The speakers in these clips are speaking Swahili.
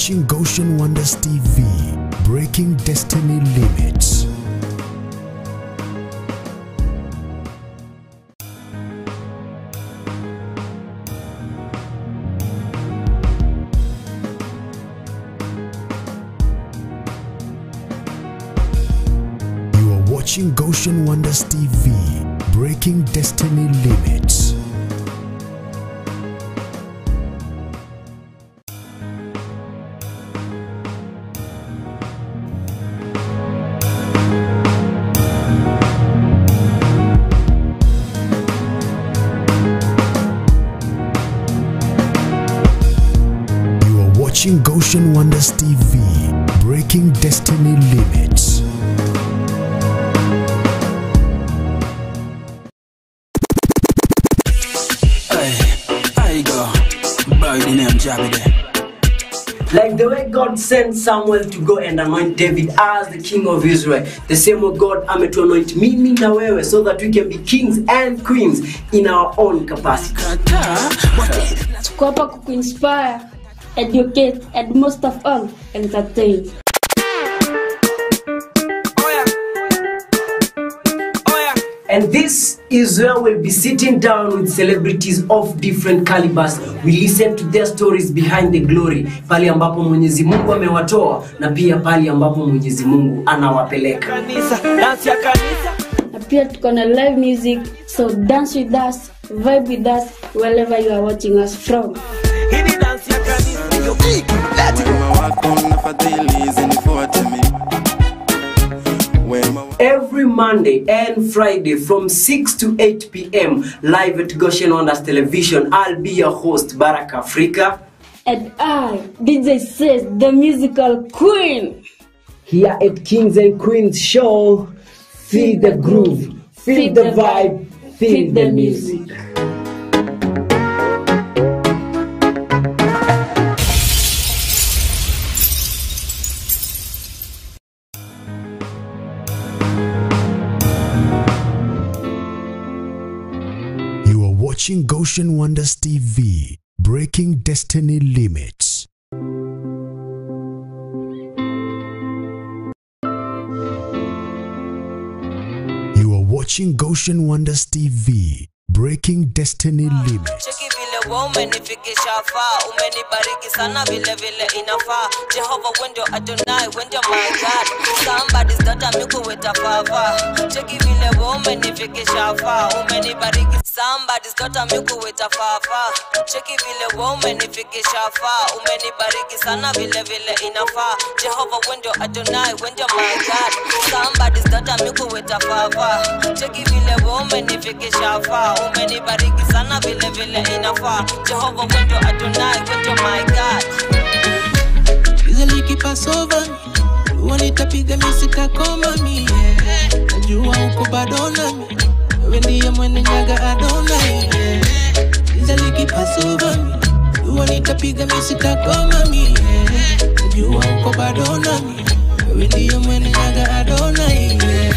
watching Goshen Wonders TV, breaking destiny limits. You are watching Goshen Wonders TV, breaking destiny limits. Watching Goshen Wonders TV, breaking destiny limits. I go by the name Jabide. Like the way God sent Samuel to go and anoint David as the king of Israel, the same way God to anoint mimi na wewe so that we can be kings and queens in our own capacity. Tuko hapa kuinspire, educate, and most of all, entertain. And this is where we'll be sitting down with celebrities of different calibers. We listen to their stories behind the glory. Pali ambapo Mwenyezi Mungu amewatoa na pia pali ambapo Mwenyezi Mungu anawapeleka. Na pia tuko na live music, so dance with us, vibe with us, wherever you are watching us from. Every Monday and Friday from 6 to 8 p.m. live at Goshen Wonders Television, I'll be your host, Baraka Africa. And I, DJ Says, the musical queen. Here at Kings and Queens Show, feel the groove, feel the vibe, feel the music. Watching Goshen Wonders TV, breaking destiny limits. You are watching Goshen Wonders TV, breaking destiny limits. Umenifikisha faa, umenibariki sana vile vile inafaa. Jehovah wendo Adonai, wendo my God. Somebody's got a miku with a fava. Cheki vile umenifikisha faa, umenibariki. Somebody's got a miku with a fava. Cheki vile umenifikisha faa, umenibariki sana vile vile inafaa. Jehovah wendo Adonai, wendo my God. Somebody's got a miku with a fava. Cheki vile umenifikisha faa, umenibariki sana vile vile inafaa. Jehovah wendo Adonai, wendo my God. Usually keep us over. Wanitapiga misitakoma mi. Najua uko bado nami. Wewe ndiye mwenye nyaga Adonai. Usually keep us over. Wanitapiga misitakoma mi. Najua uko bado nami. Wewe ndiye mwenye nyaga Adonai.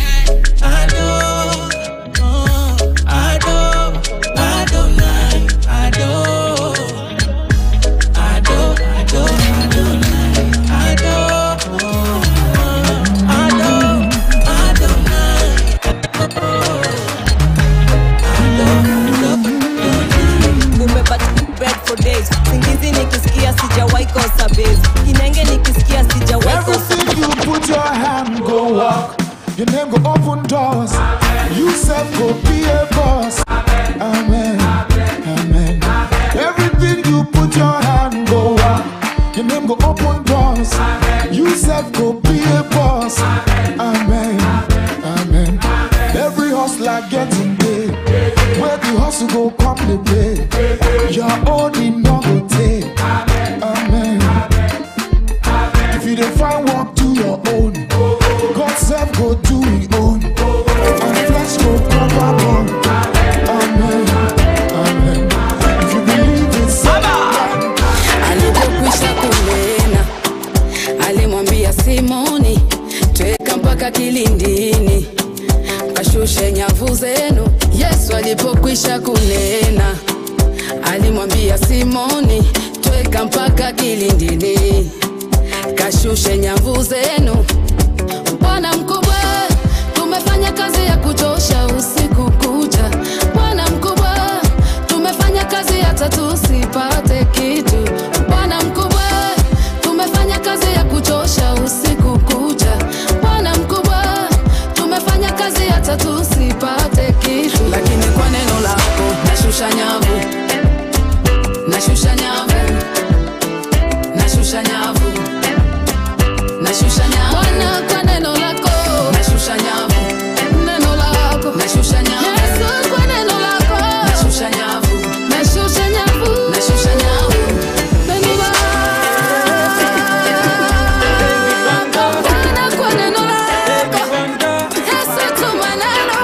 Everything you put your hand go walk. Your name go open doors. You self go be a boss. Amen. Amen. Everything you put your hand go walk. Your name go open doors. You self go be a boss. Amen. Amen. Every hustler getting paid. Where the hustle go come the pay. Your own in no go take. Amen. If you don't find work, do your own. God self go do his own. And flesh go cover bone. Amen. Amen. If you believe in Satan, alipokwisha kunena, alimwambia Simoni, tweka mpaka kilindini, kashushe nyavu zenu. Yesu alipokwisha kunena, alimwambia Simoni, tweka mpaka kilindini, kashushe nyavu zenu. Bwana mkubwa, tumefanya kazi ya kuchosha usiku kucha. Bwana mkubwa, tumefanya kazi hata tusipate kitu. Bwana mkubwa, tumefanya kazi ya kuchosha usiku kucha. Bwana mkubwa, tumefanya kazi hata tusipate kitu. Lakini kwa neno lako nashusha nyavu, nashusha nyavu, nashusha nyavu, nashusha nyavu. Bwana kwa neno lako nashusha nyavu, neno lako nashusha nyavu. Yesu kwa neno lako nashusha nyavu, nashusha nyavu, nashusha nyavu. Neno lako Bwana kwa neno lako Yesu tuma neno.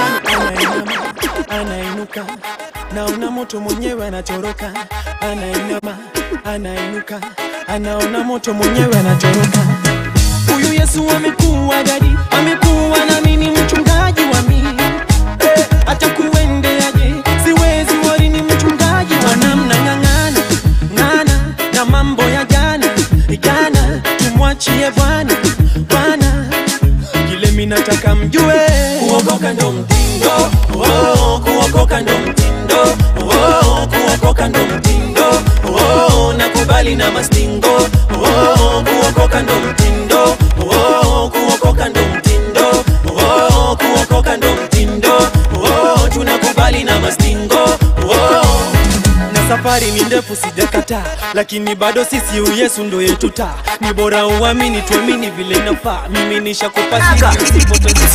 Anainuka, naona moto mwenyewe anatoroka. Anainama, anainuka, anaona moto mwenyewe anatoroka. Huyu Yesu amekuwa dadi, amekuwa na mimi mchungaji wa mimi. Hata kuendeaje, siwezi wali ni mchungaji wa namna ng'ang'ana, ng'ana na mambo ya jana, jana tumwachie Bwana, Bwana. Kile mimi nataka mjue, kuokoka ndo mtindo, kuokoka ndo mtindo, kuokoka ndo mtindo, nakubali na mastingo, kuokoka ndo mtindo, kuokoka ndo mtindo, kuokoka ndo mtindo, tunakubali na mastingo. Na safari ni ndefu sijakata, lakini bado sisi Yesu ndo yetu taa. Ni bora uamini tuamini vile inafaa. Mimi nishakupasi usipoteze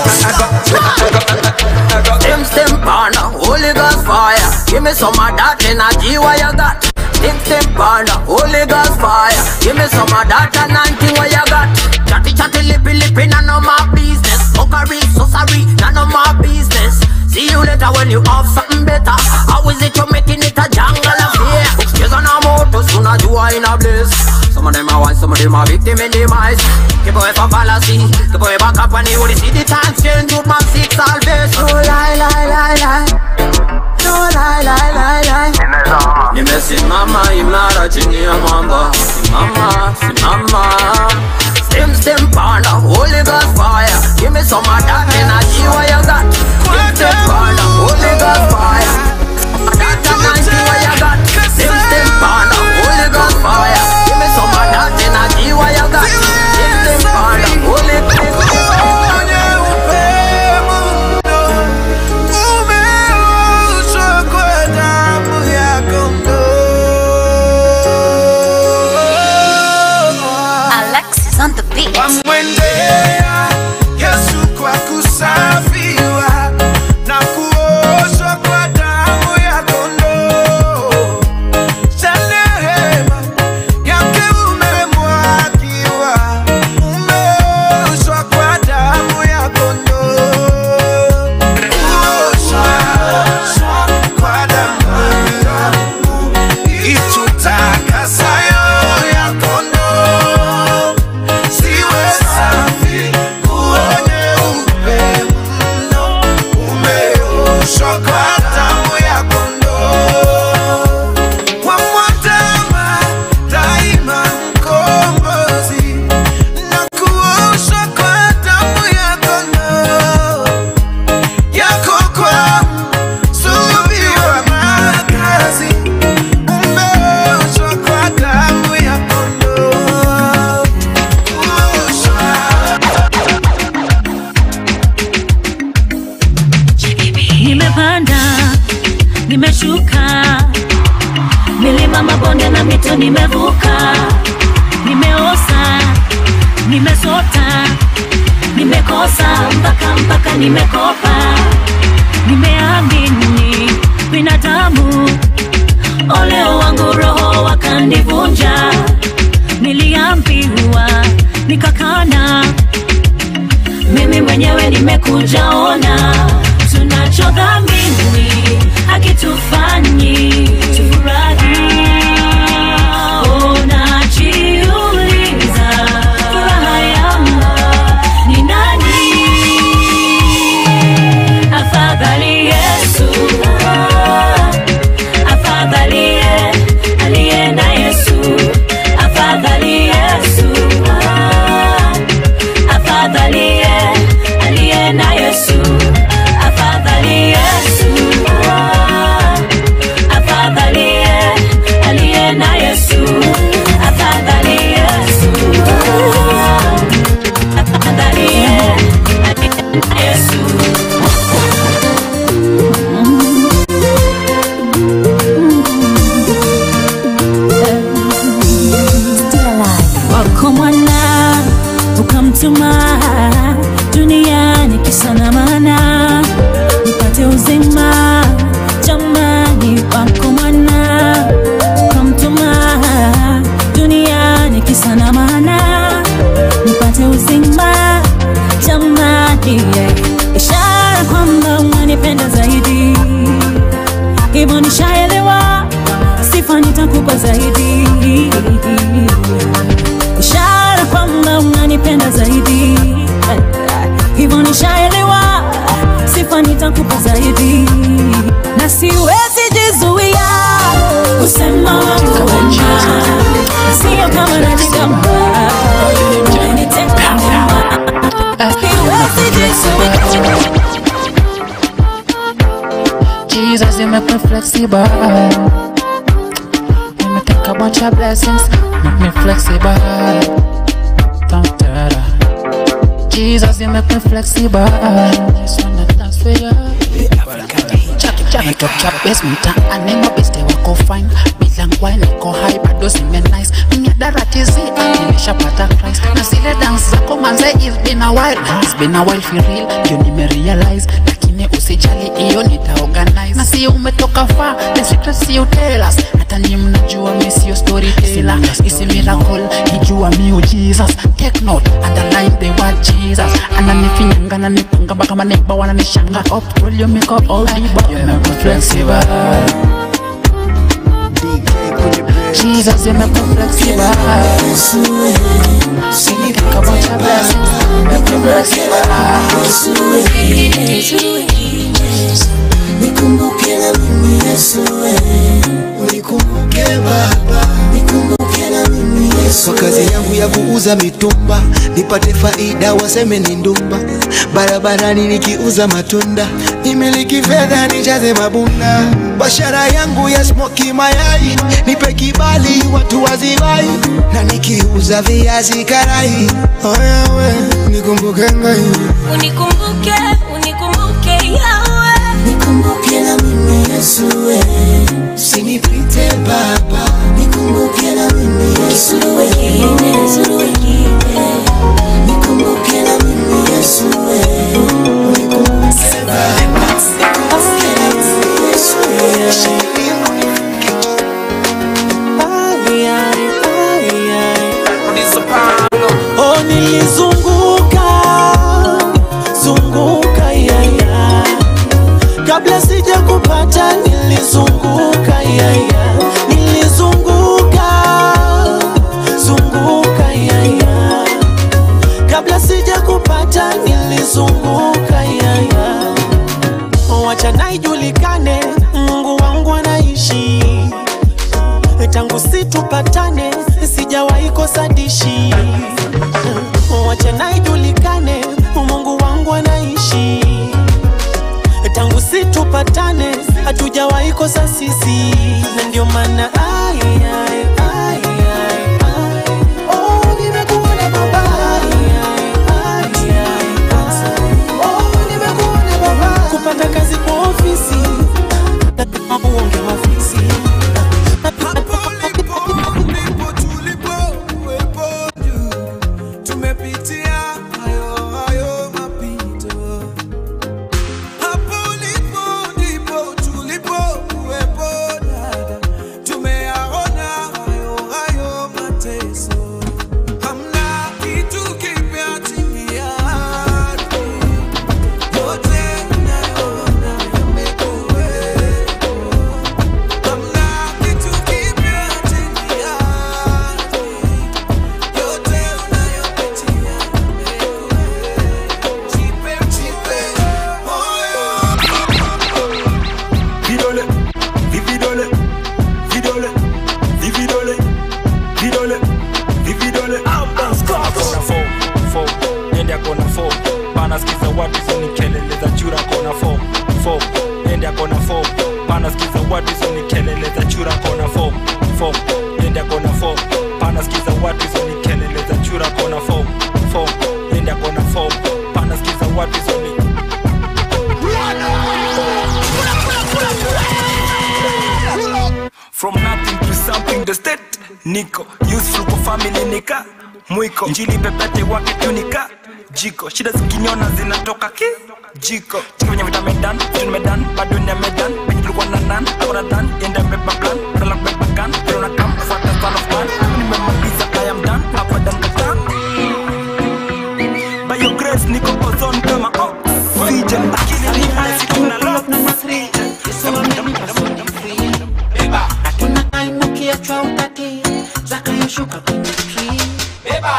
Stem partner, Holy Ghost fire. Give me some of that energy what you got. Stem partner, Holy Ghost fire. Give me some of that anointing what you got. Chatty chatty lippy lippy, none of my business. Fuckery, so sorry, none of my business. See you later when you have something better. How is it you making it a jungle of fear? Upstairs on a motor, soon as you are in a bliss. Some of them are one, some of them are victim in demise. Keep away from fallacy, keep away back up when you only see the time change. You man seek salvation. No lie, lie, lie, lie. No lie, lie, lie, lie. Nimesimama imara chini ya mwamba. Simama, simama. Stem partner, Holy Ghost fire. Give me some of that energy what you got. Stem partner, Holy Ghost fire. That energy what you got. Stem partner, Holy Ghost fire. Give me some of that energy what you got. Stem partner, Holy Ghost fire. On the beat. Wamwendea Yesu kwa kusafiwa na kuoshwa kwa damu ya kondoo. Cha neema yake umemwagiwa, umeoshwa kwa damu ya kondoo. Kuoshwa kwa damu ya kondoo itutakasayo ya kondoo. Nimeshuka milima, mabonde na mito nimevuka. Nimeosa, nimesota, nimekosa mpaka nimekopa. Nimeamini binadamu, oleo wangu roho wakanivunja. Niliambiwa nikakana, mimi mwenyewe nimekuja ona. Tunachodhamini hakitufanyi tufurahi. Unajiuliza furaha yangu ni nani? Afadhali Yesu, afadhali aliye na Yesu, afadhali Yesu. kamtuma duniani kisa na maana nipate uzima jamani wako mwana kamtuma duniani kisa na maana nipate uzima jamani ishara kwamba unanipenda zaidi hivyo nishaelewa sifa nitakupa zaidi ishara kwamba unanipenda zaidi hivyo nishaelewa sifa nitakupa zaidi na siwezi jizuia kusema wangu wema sio kama najigamba umeniteka nyuma siwezi jizuia Jesus, you make me flexible. You me think about your blessings, make me flexible. Jesus, you make me flexible. Just wanna dance for you. Chop chop basement and name my best wako fine. Bilang while niko high bado zime nice. Mimi daratizi nimeshapata Christ. Na zile dance zako manze it's been a while. It's been a while for real. You nime realize lakini usijali hiyo nitaorganize. Na si umetoka far, the secrets you tell us. Hata ni mnajua mimi sio storyteller. It's a miracle, nijua mimi Jesus. Take note, underline the word Jesus. Ananifinyanga na nipunga baka maneba wananishanga. Up roll you make up all the bar. Flexible. Jesus, you make me flexible. Think about your blessings, make me flexible. Nikumbuke na mimi Yesu, unikumbuke Baba, nikumbuke na mimi Yesu. Kwa kazi yangu ya kuuza mitumba nipate faida waseme ni ndumba, barabarani nikiuza matunda nimiliki fedha nijaze mabunda, biashara yangu ya smoky mayai nipe kibali watu waziwai, na nikiuza viazi karai oyawe nikumbuke ngai, unikumbuke yawe nikumbuke na mimi Yesu, usinipite Baba, nikumbuke na mimi Yesu, nikumbuke na mimi Yesu, unikumbuke Baba, oh nilizunguka yaya kabla sija kupata nilizunguka yaya zunguka yaya kabla sija kupata nilizunguka yaya wacha naijulikane Mungu wangu anaishi tangu situpatane sijawahi kosa dishi wacha naijulikane Mungu wangu anaishi tangu situpatane hatujawahi kosa sisi na ndio maana oh nimekuona baba oh nimekuona baba kupata kazi kwa ofisi na uonge mafisi From nothing to something, the state Nico, useful for family nika mwiko njili pepete wake tunika jiko shida zikinyona zinatoka jiko chikwenye vitamedan medan bado ni medan penye tulikuwa na nan aura dan enda beba plan kala beba kan pero na kam fuata son of man nimemaliza I am done hapa dan kata by your grace niko ozone kama vija akili ni hasi kuna love na masrija beba hatuna time ukiachwa utaki zaka yoshuka kwenye tree beba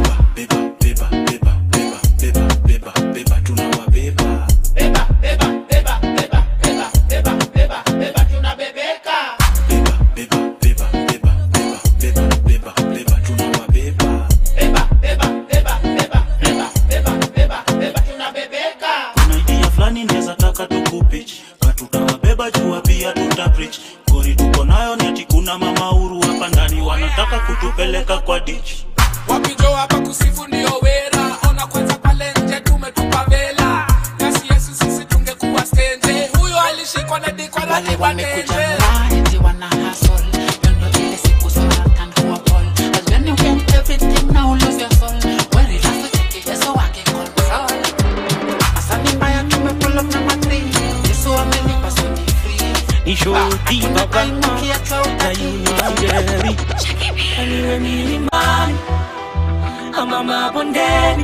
kutupeleka kwa ditch wapijo hapa kusifu ndio wera ona kwanza pale nje tumetupa vela kasi Yesu sisi tungekuwa stage huyo alishikwa na dikwa la kibanende wana hustle yondo ile siku sana can go all as when you get everything now lose your soul where it has to take Yesu wake control asani mbaya tumepull up na matri Yesu amenipa so ni free isho diva baba na yunajeri niwe milimani ama mabondeni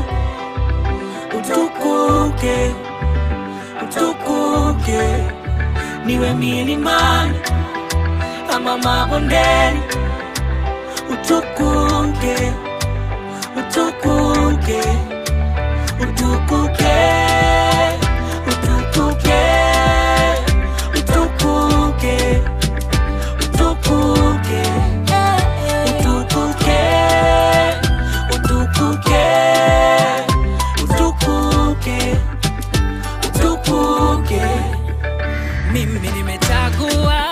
utukuke niwe milimani ama mabondeni utukuke mimi nimechagua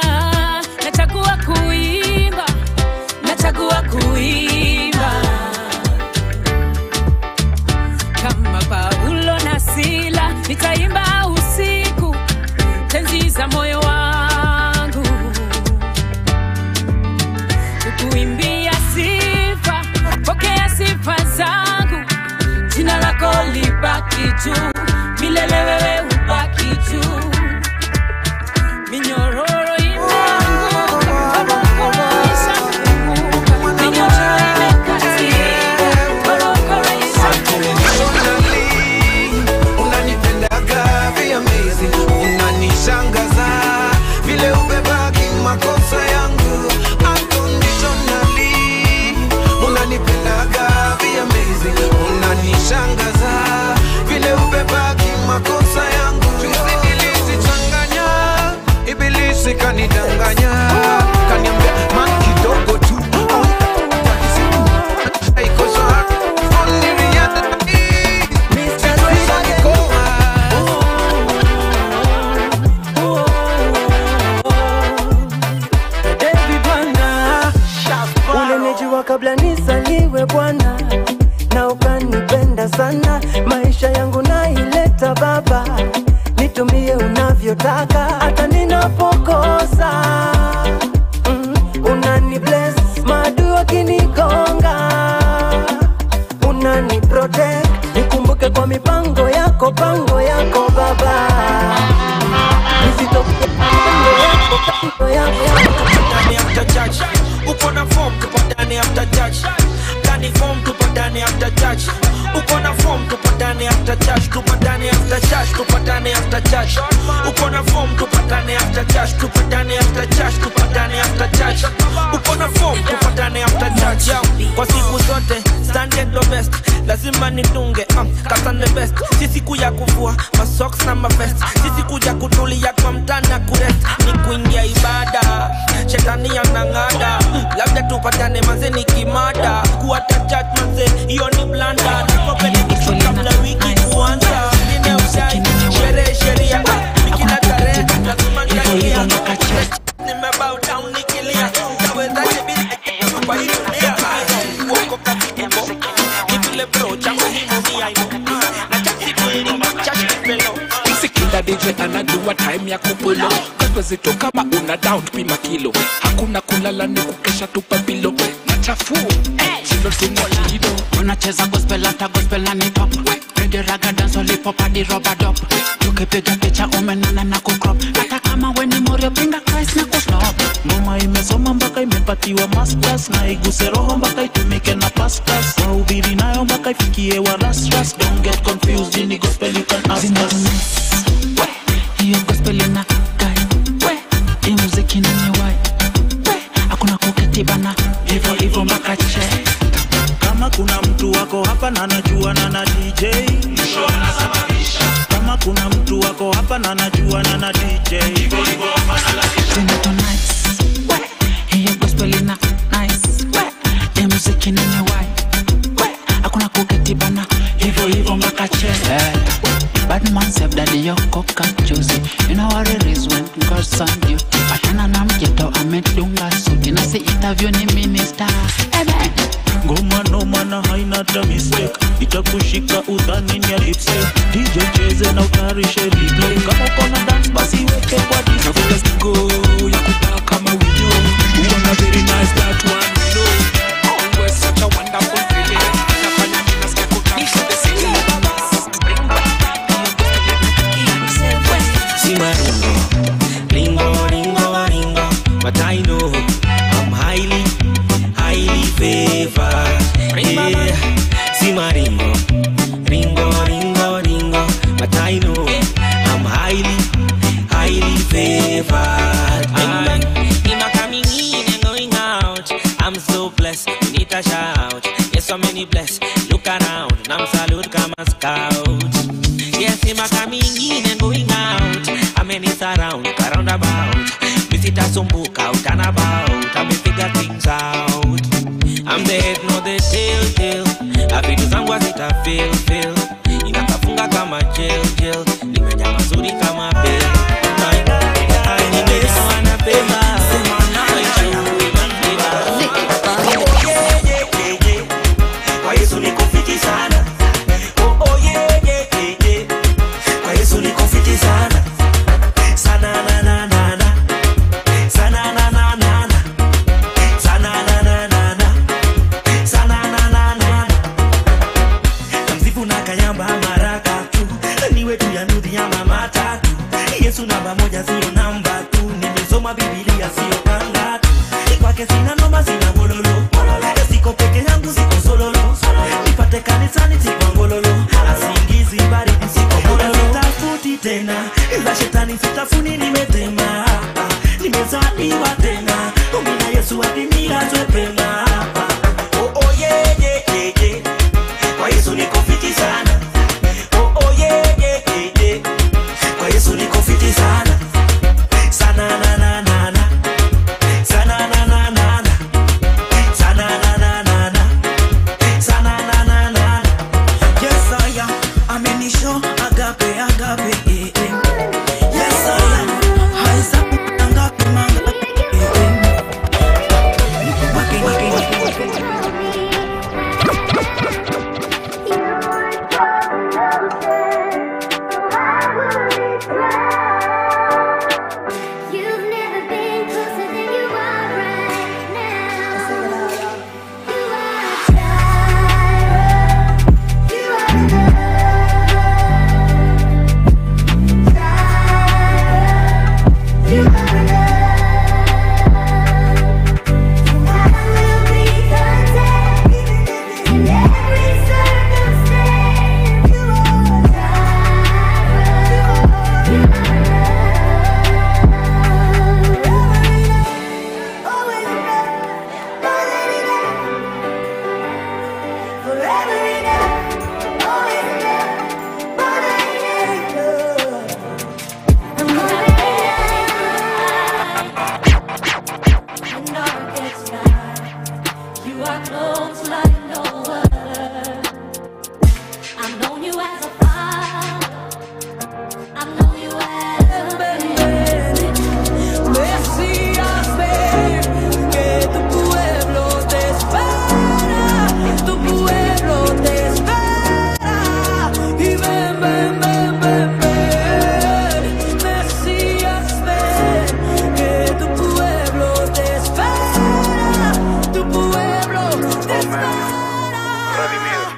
nachagua kuimba kama Paulo na Sila nitaimba usiku tenzi za moyo wangu kukuimbia sifa pokea sifa zangu jina lako libaki juu milele wewe ubaki juu minyororo imeanguka baraka minyororo imekatika baraka unanipendaga vya amazing unanishangaza vile ubebaki makosa yangu unconditionally unanipendaga vya amazing unanishangaza vile ubebaki makosa yangu Ibilisi kanidanganya kaniambia man kidogo tu ulinijua kabla nisaliwe Bwana na ukanipenda sana maisha yangu naileta Baba nitumie unavyotaka hata ninapokosa unani bless madu wakinigonga unani protect nikumbuke kwa mipango yako Baba nisitoke pango yako ndani after church uko na form tupo ndani after church ndani form tupo ndani after church uko na form tupo ndani after church tupo ndani after church tupo ndani after church uko na form tupo ndani after church tupo ndani after church tupo ndani after church uko na form tupo ndani after church kwa siku zote standard the best lazima nitunge kasa the best sisi kuja kuvua ma socks na ma vest sisi kuja kutulia kwa mtana kurest ni kuingia ibada shetani anang'ada labda tupatane manze nikimada kuata church manze hiyo ni blanda na benediction kabla wiki kuanza nine usai sheria mikina tarehe lazima nikalia nimebow down nikilia nawezaje bila kwa hii dunia uko katibu nipile bro changu hii ni aibu na chaki kweli chaki pelo Sikila DJ anajua time ya kupulo Kwa zito kama una down pima kilo Hakuna kulala ni kukesha tupa bilo Na chafu, chilo suma lido tunacheza gospel hata gospel na nip hop. Reggae raga dance hip hop hadi rubber dub. Tukipiga picha umenana na kucrop. Hata kama we ni morio pinga Christ na kusnop. Ngoma imesoma mpaka imepatiwa masters, na iguse roho mpaka itumike na pastors. Wahubiri nayo mpaka ifikie wa ras. Don't get confused, in the gospel you can ask us. Hiyo gospel ina kai. Hii muziki ni wai. Hakuna kuketi bana, hivyo mpaka che. Kama kuna mtu wako hapa na najua na DJ, mwisho anasababisha. Kama kuna mtu wako hapa na najua na DJ, hivyo analazimisha. Nice, hiyo gospel ina nice. Hii muziki ni wai. Hakuna kuketi bana, hivyo mpaka che. Bad man said that you cock and choose. You know what it is when God sent you. Patana na mjeto amedunga suti, na si interview ni minister. Ngoma no mana haina ta mistake, itakushika udhani ni lipstick. DJ cheze na utarishe replay. Kama uko na dance basi weke kwa disco. Nafuta stigo ya kutaa kama winyo. You wanna very nice that one you know. Always such a wonderful feeling. Nafanya mina sikia kutamisha the city. See my ringo, but I know I'm highly favored. Yeah. See my ringo, but I know I'm highly favored. I'm coming in and going out. I'm so blessed, we need a shout. Yes, so many blessed. Look around, and I'm salute, come and scout. Yes, I'm coming in and going out. I'm in it around about. Visit a some book out and about. I'm figure things out. I'm the head, no the tail. Avidu zangu azita feel. Inakafunga kama jail. Nimenya mazuri kama bell. Nimenya wanapema. Kwa Yesu niko fiti sana. Oh yeah. Kwa Yesu niko fiti sana. Sana na. Kamzifu na kayamba maraka tu. Niwe tu ya nudhi ya mama tatu. Yesu namba moja sio namba tu. Nimesoma Biblia sio panga tu. Kwake sina noma sina bololo. Siko peke yangu siko sololo. Nipate kanisani siko ngololo. Asingizi baridi siko bololo. Sitafuti tena ila shetani sitafuni nimetema. Nimezaliwa tena. Umina Yesu adimira twepema. Oh yeah. Kwa Yesu niko fiti sana. Oh yeah. Kwa Yesu niko fiti sana. Sana na. Sana na. Yes I am. I'm in the show. Agape. Yes I am. Haisa agape manga. Redimido.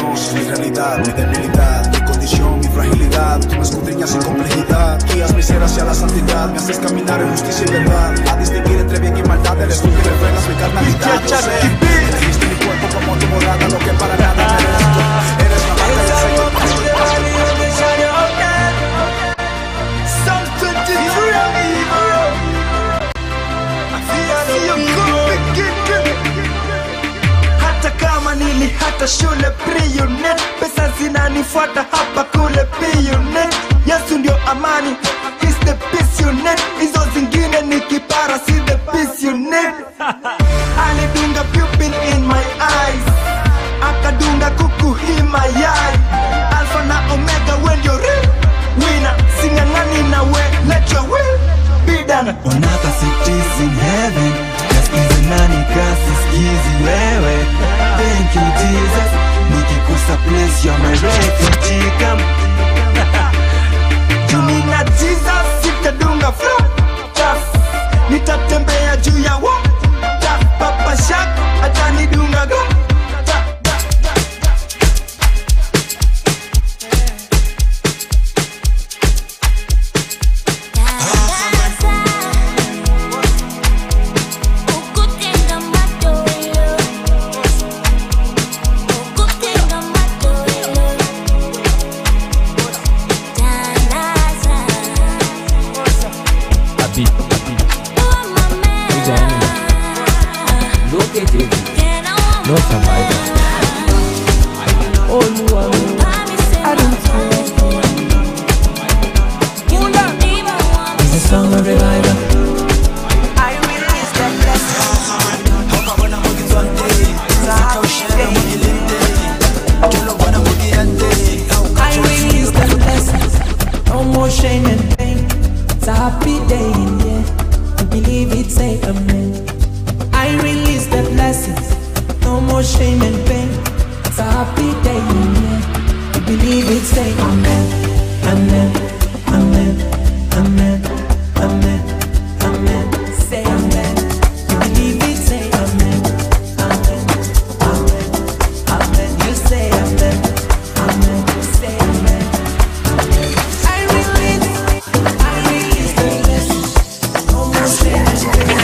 conoces mi realidad, mi debilidad, mi condición, mi fragilidad. Tú me escudriñas sin complejidad, guías mi ser hacia la santidad. Me haces caminar en justicia y verdad, a distinguir entre bien y maldad. Eres tú que refrenas mi carnalidad. Yo sé, elegiste mi cuerpo como tu morada, lo que para nada merezco. Eres la marca del Señor. Hata kama nili hata shule pre-unit, pesa zinanifuata hapa kule p-unit. Yesu ndio amani, he's the peace unit. Hizo zingine ni kipara, si the peace unit. Alidunga pupil in my eyes, akadunga kuku hii mayai. Alpha na Omega, when you're real winner, singangani na we, let your will be done. Unataka cities in heaven, kaskizi nani kasi skizi wewe. Thank you Jesus, nikikusa place you're my refugee come. Jumina Jesus, sitadunga flow just, nitatembea juu ya water. Papa Shaq, atanidunga go. No survivor. Oh, you are me. I don't know. It's a song of revival. I release the blessings. I release the blessings. No more shame and pain. It's a happy day in here. I believe it, say amen. I release the blessings. No more shame and pain. It's a happy day in here. I believe it, say amen. Amen. Amen. Amen. Amen. Amen. Say amen. I believe it, say amen. Amen. Amen. Amen. You say amen. Amen. Say amen. I release the blessings. No more shame and pain.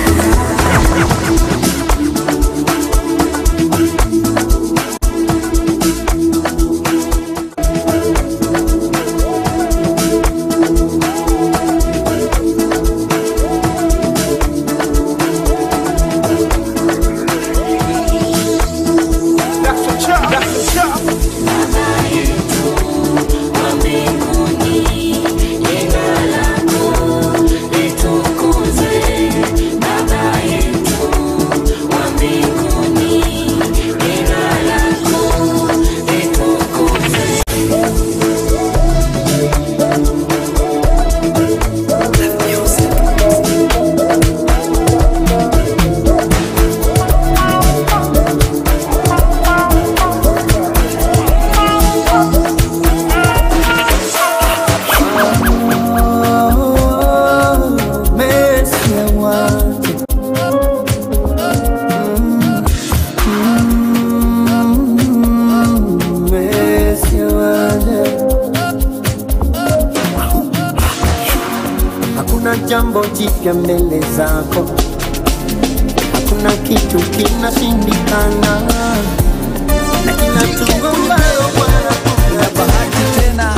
Jambo jipya mbele zako, hakuna kitu kinashindikana, na kila tungo mbalo Bwana kuna bahati tena.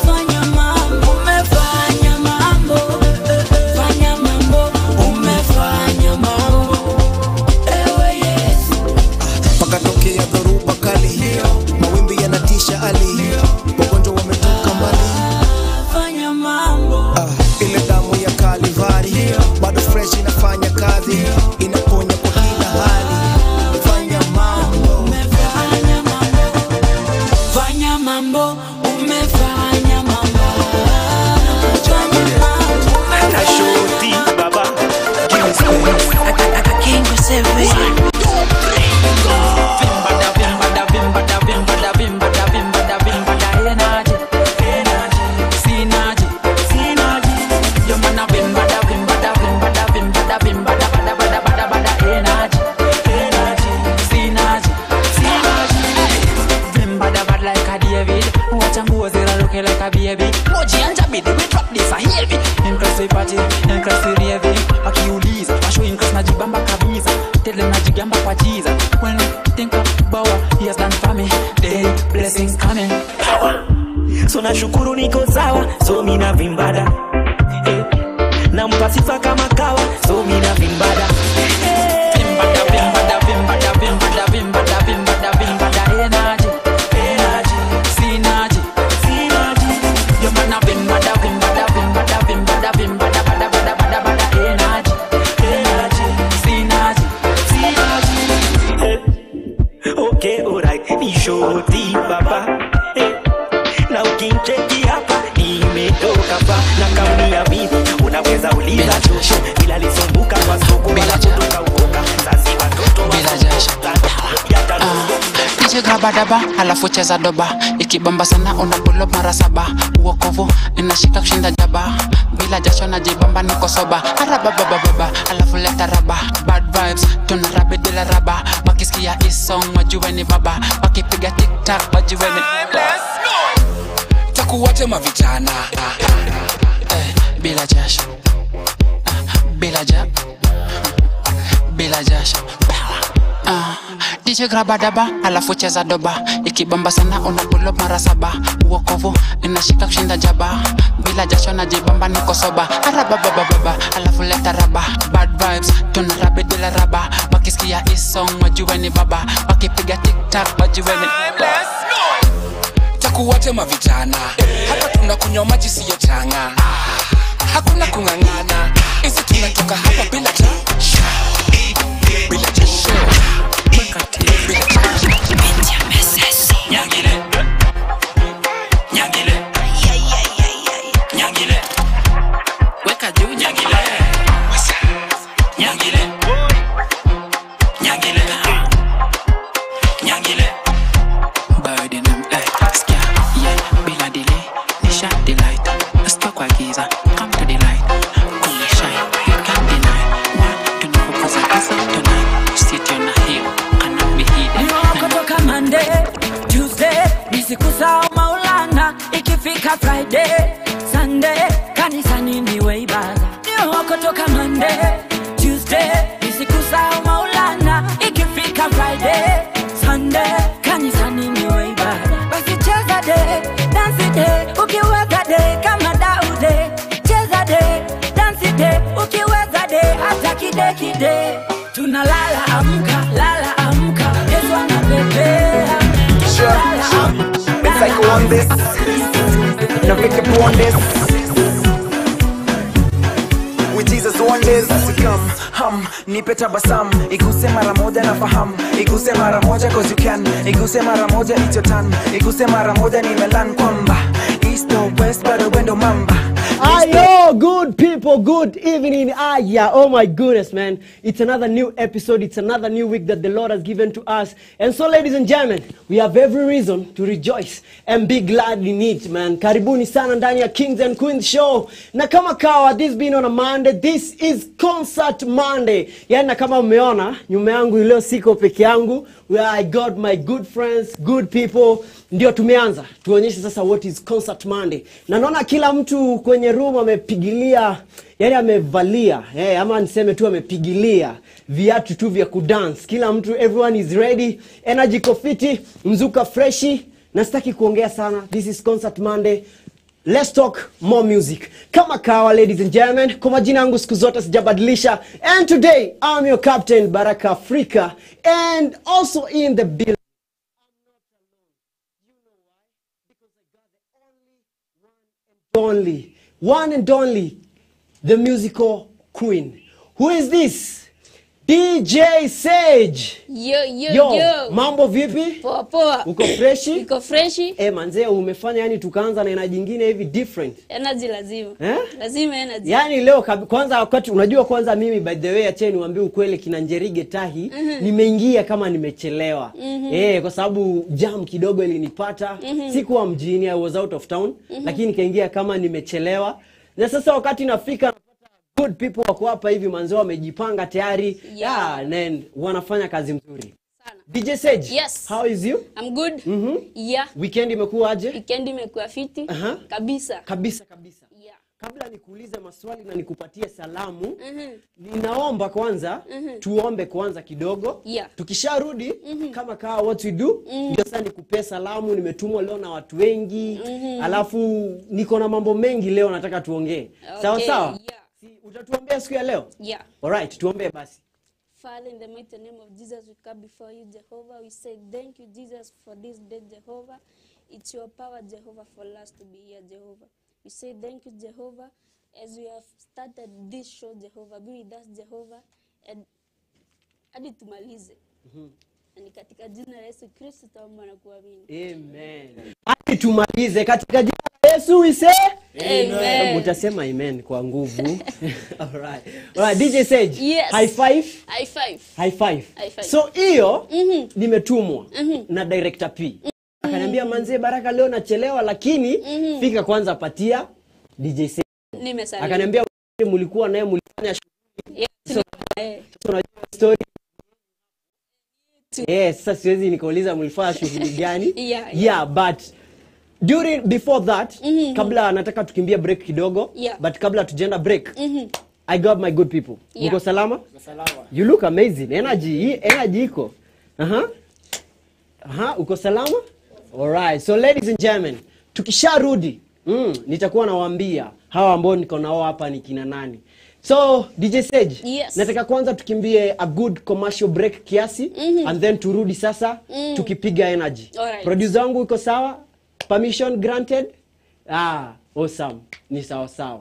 Umefanya nashukuru niko sawa, so mina vimbada nampa sifa kama kawa, so mina vimbada vimbada vimbada vimbada vimbada vimbada vimbada vimbada energy energy synergy synergy yo mana vimbada vimbada vimbada vimbada vimbada bada bada bada bada energy energy synergy synergy okay alright ni shoti baba na ukincheki hapa nimetoka pa na kauni ya vipi unaweza uliza shosho bila lisumbuka kwa soko bila kutoka ukoka sasa watoto bila jasho DJ graba daba alafu cheza doba ikibamba sana unapulo mara 7 uokovu inashika kushinda jaba bila jasho na jibamba niko soba araba baba baba alafu leta raba bad vibes tunarabe dila raba wakisikia hii song wajue ni baba wakipiga tiktak wajue ni let's go takuwate mavijana bila jasho bila jasho bila jasho DJ graba daba alafu cheza doba ikibamba sana unapulo mara 7 uokovu inashika kushinda jaba bila jasho na jibamba niko soba araba baba baba alafu leta raba bad vibes tunarabe dila raba wakisikia hii song wajue ni baba wakipiga tiktak wajue ni let's go takuwate mavijana hapa tunakunywa maji siyo changa hakuna kungangana isi tunatoka hapa bila jasho bila jasho Nyangile Nyangile Nyangile weka juu nyangile Nyangile Nyangile Nyangile bird in them skia yeah bila delay nisha delight usikia kwa giza come to the light kuna shine you can't deny one tunakukuza kasa tonight sit on a hill cannot be hidden kutoka Monday Tuesday nisiku sawa Maulana ikifika Friday Sunday kanisani niwe ibada kutoka Monday Tuesday nisiku sawa Maulana ikifika Friday Sunday kanisani niwe ibada basi cheza day dance day ukiweza day kama Daude cheza day dance day ukiweza day hata kide tunalala amka lala amka Yesu anapepea It's like on this no pick up on this with Jesus on this come nipe tabasamu iguse mara moja na fahamu iguse mara moja cause you can iguse mara moja it's your turn iguse mara moja nimelan kwamba east or west bado wendo mamba. Ayo, good people, good evening. Yeah, oh my goodness, man. It's another new episode. It's another new week that the Lord has given to us. And so, ladies and gentlemen, we have every reason to rejoice and be glad in it, man. Karibuni sana ndani ya Kings and Queens show. Na kama kawa, this being on a Monday, this is Concert Monday. Yani na kama umeona, nyuma yangu leo siko peke yangu. Where I got my good friends, good people. Ndio tumeanza. Tuonyeshe sasa what is Concert Monday. Na naona kila mtu kwenye room amepigilia, yani amevalia, ama niseme tu amepigilia viatu tu vya kudance. Kila mtu, everyone is ready. Energy kofiti, mzuka freshi. Na sitaki kuongea sana. This is Concert Monday. Let's talk more music. Kama kawa, ladies and gentlemen, kwa majina yangu siku zote sijabadilisha. And today, I'm your captain, Baraka Africa. And also in the building. One and only, the musical queen. Who is this? DJ Sage. Yo. Mambo vipi? Poa. Uko freshi? Niko freshi. Manzee umefanya yani tukaanza na energy nyingine hivi different. Energy lazima. Lazima energy. Yani leo kwanza wakati unajua kwanza mimi by the way acha niwaambie ukweli kina Njerige Tahi nimeingia kama nimechelewa. Kwa sababu jam kidogo ilinipata. Sikuwa mjini, I was out of town, lakini nikaingia kama nimechelewa. Na sasa wakati nafika good people wako hapa hivi manzo wamejipanga tayari. And wanafanya kazi mzuri. Sana. DJ Sage, yes. How is you? I'm good. Yeah. Weekend imekuwa aje? Weekend imekuwa fiti. Kabisa. Kabisa. kabla nikuulize maswali na nikupatie salamu, ninaomba kwanza tuombe kwanza kidogo. Tukisharudi kama what we do, ndio sasa nikupe salamu. Nimetumwa leo na watu wengi, alafu niko na mambo mengi leo nataka tuongee. Sawa sawa? Utatuombea siku ya leo? Alright, tuombe basi. Father, in the mighty name of Jesus, we come before you, Jehovah. We say thank you, Jesus, for this day, Jehovah. It's your power, Jehovah, for us to be here, Jehovah. We say thank you, Jehovah, as we have started this show, Jehovah. Be with us, Jehovah, and hadi tumalize. Ni katika jina la Yesu Kristo tuomba na kuamini. Amen. Hadi tumalize katika jina la Yesu we say amen. Mutasema amen kwa nguvu. Alright, DJ Sage. Yes. High five. High five. High five. High five. So hiyo nimetumwa na director P. Akaniambia manze Baraka leo nachelewa lakini fika kwanza patia DJ Sage. Nimesalimu. Akaniambia mlikuwa naye mlifanya shughuli. So unajua story. Sasa siwezi nikauliza mlifanya shughuli gani? But before that, kabla nataka tukimbia break kidogo, but kabla tujenda break, I got my good people. Uko salama? You look amazing. Energy iko. Uko salama? Alright. So ladies and gentlemen, tukisharudi, nitakuwa nawaambia hawa ambao niko nao hapa ni kina nani. So DJ Sage, nataka kwanza tukimbie a good commercial break kiasi and then turudi sasa tukipiga energy. Producer wangu uko sawa? Permission granted? Awesome. Ni sawa sawa.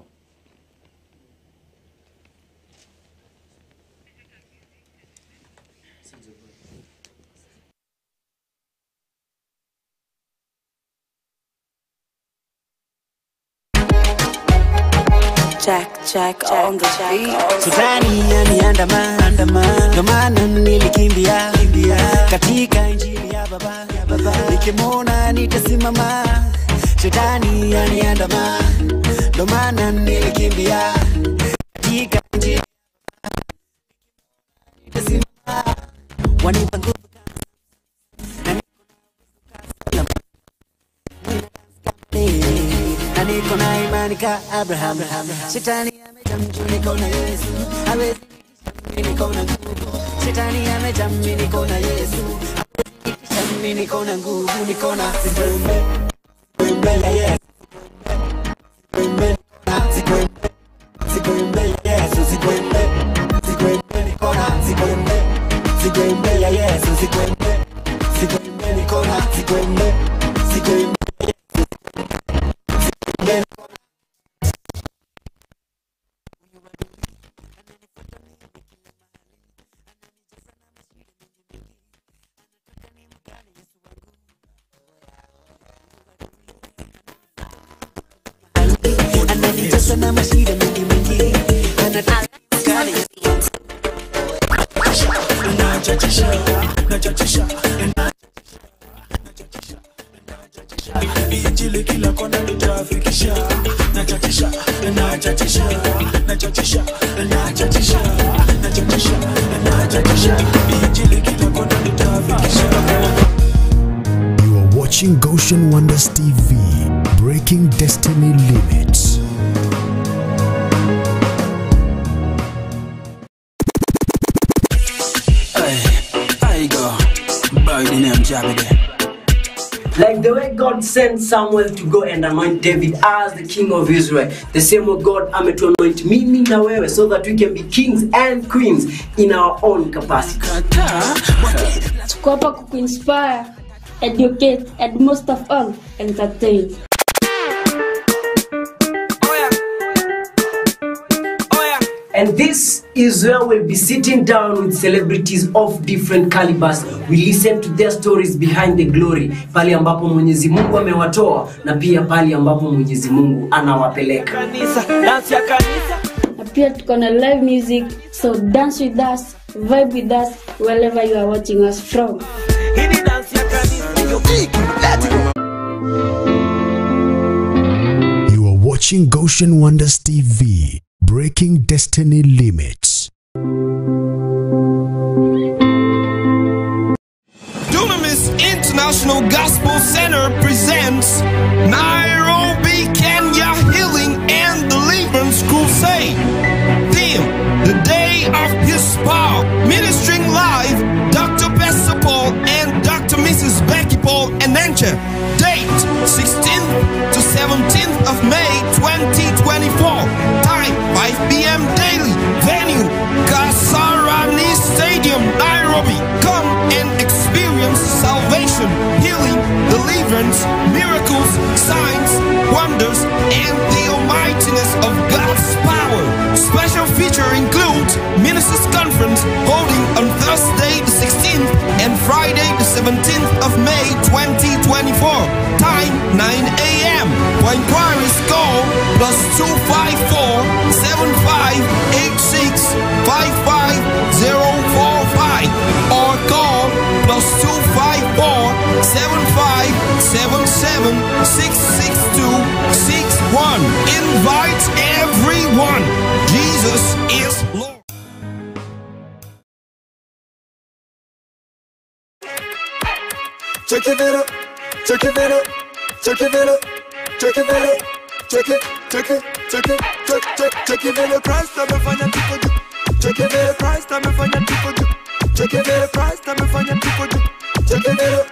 Jack on the beat. Shetani yaniandama, ndo maana nilikimbia katika injili ya baba. Nikimwona nitasimama. Shetani yaniandama, ndo maana nilikimbia katika injili ya baba. Nitasimama. Wanipa nguvu na niko na imani ka Abraham. Shetani amejamjua niko na Yesu. Hawezi niko na nguvu. Shetani amejamjua niko na Yesu. Hawezi niko na nguvu, niko na sikwembe. Yes. Sikwembe Yesu, sikwembe niko na sikwembe ya Yesu, sikwembe niko na sikwembe na mashida mingi anataka injili kila kona nitafikisha nachatisha injili kila kona nitafikisha. You are watching Goshen Wonders TV, breaking destiny limits. Like the way God sent Samuel to go and anoint David as the king of Israel, the same way God to anoint mimi na wewe so that we can be kings and queens in our own capacity. Tuko hapa kukuinspire, educate, and most of all, entertain. And this is where we'll be sitting down with celebrities of different calibers. We listen to their stories behind the glory. Pali ambapo Mwenyezi Mungu amewatoa na pia pali ambapo Mwenyezi Mungu anawapeleka. Dance ya kanisa. Na pia tuko na live music, so dance with us, vibe with us wherever you are watching us from. Hini dance ya kanisa. You are watching Goshen Wonders TV, breaking destiny limits. Dunamis International Gospel Center presents Nairobi, Kenya Healing and Deliverance. Nairobi. Come and experience salvation, healing, deliverance, miracles, signs, wonders, and the almightiness of God's power. Special feature includes Ministers Conference holding on Thursday the 16th and Friday the 17th of May 2024. Time 9 a.m. For inquiries call +254 7586 55045 or call +254 7577 66261. Invite everyone. Jesus is Lord. Check it up, check it up, check it up, check it up, check it, check it, check it, check it up. Christ, I'm a fine people. Check it up, Christ, I'm a fine people. Check it up, Christ, I'm a fine people. Check it up.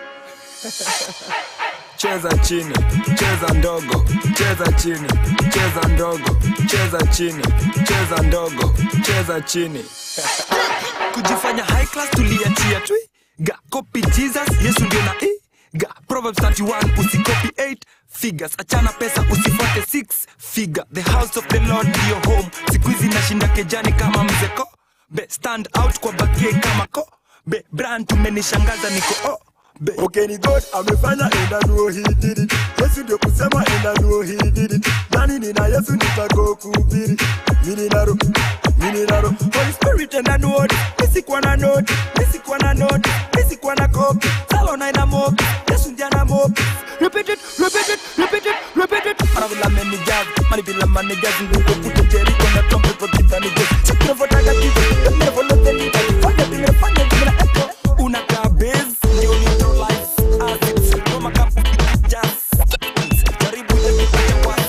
Cheza chini, cheza ndogo, cheza chini, cheza ndogo, cheza chini, cheza ndogo, cheza chini. Kujifanya high class tuliachia twi. Ga copy Jesus, Yesu ndio na ga Proverbs 31 usicopy 8 figures, achana pesa usifuate 6 figure. The house of the Lord ndio home. Siku hizi nashinda kejani kama mzeko. Be stand out kwa bakie kama ko. Be brand tumenishangaza niko be. Okay ni God amefanya and I know he did it. Yesu ndio kusema and I know he did it. Nani nina Yesu nitako kuhubiri. Mini naro Holy Spirit and I know it. Nisikuwa na note, nisikuwa na note, nisikuwa na copy. Salona ina mob, Yesu ndiye ana mob. Repeat it, repeat it, repeat it, repeat it. Anavula meni jazz, mani bila mani jazz. Ndugu kuto jeri kona trumpet for kids and jazz. Chakuna votaga kizo, never let the leader. Fanya bila echo. Unaka base, ndio neutral life. As it's Roma kapu jazz. Jaribu ya kipate was.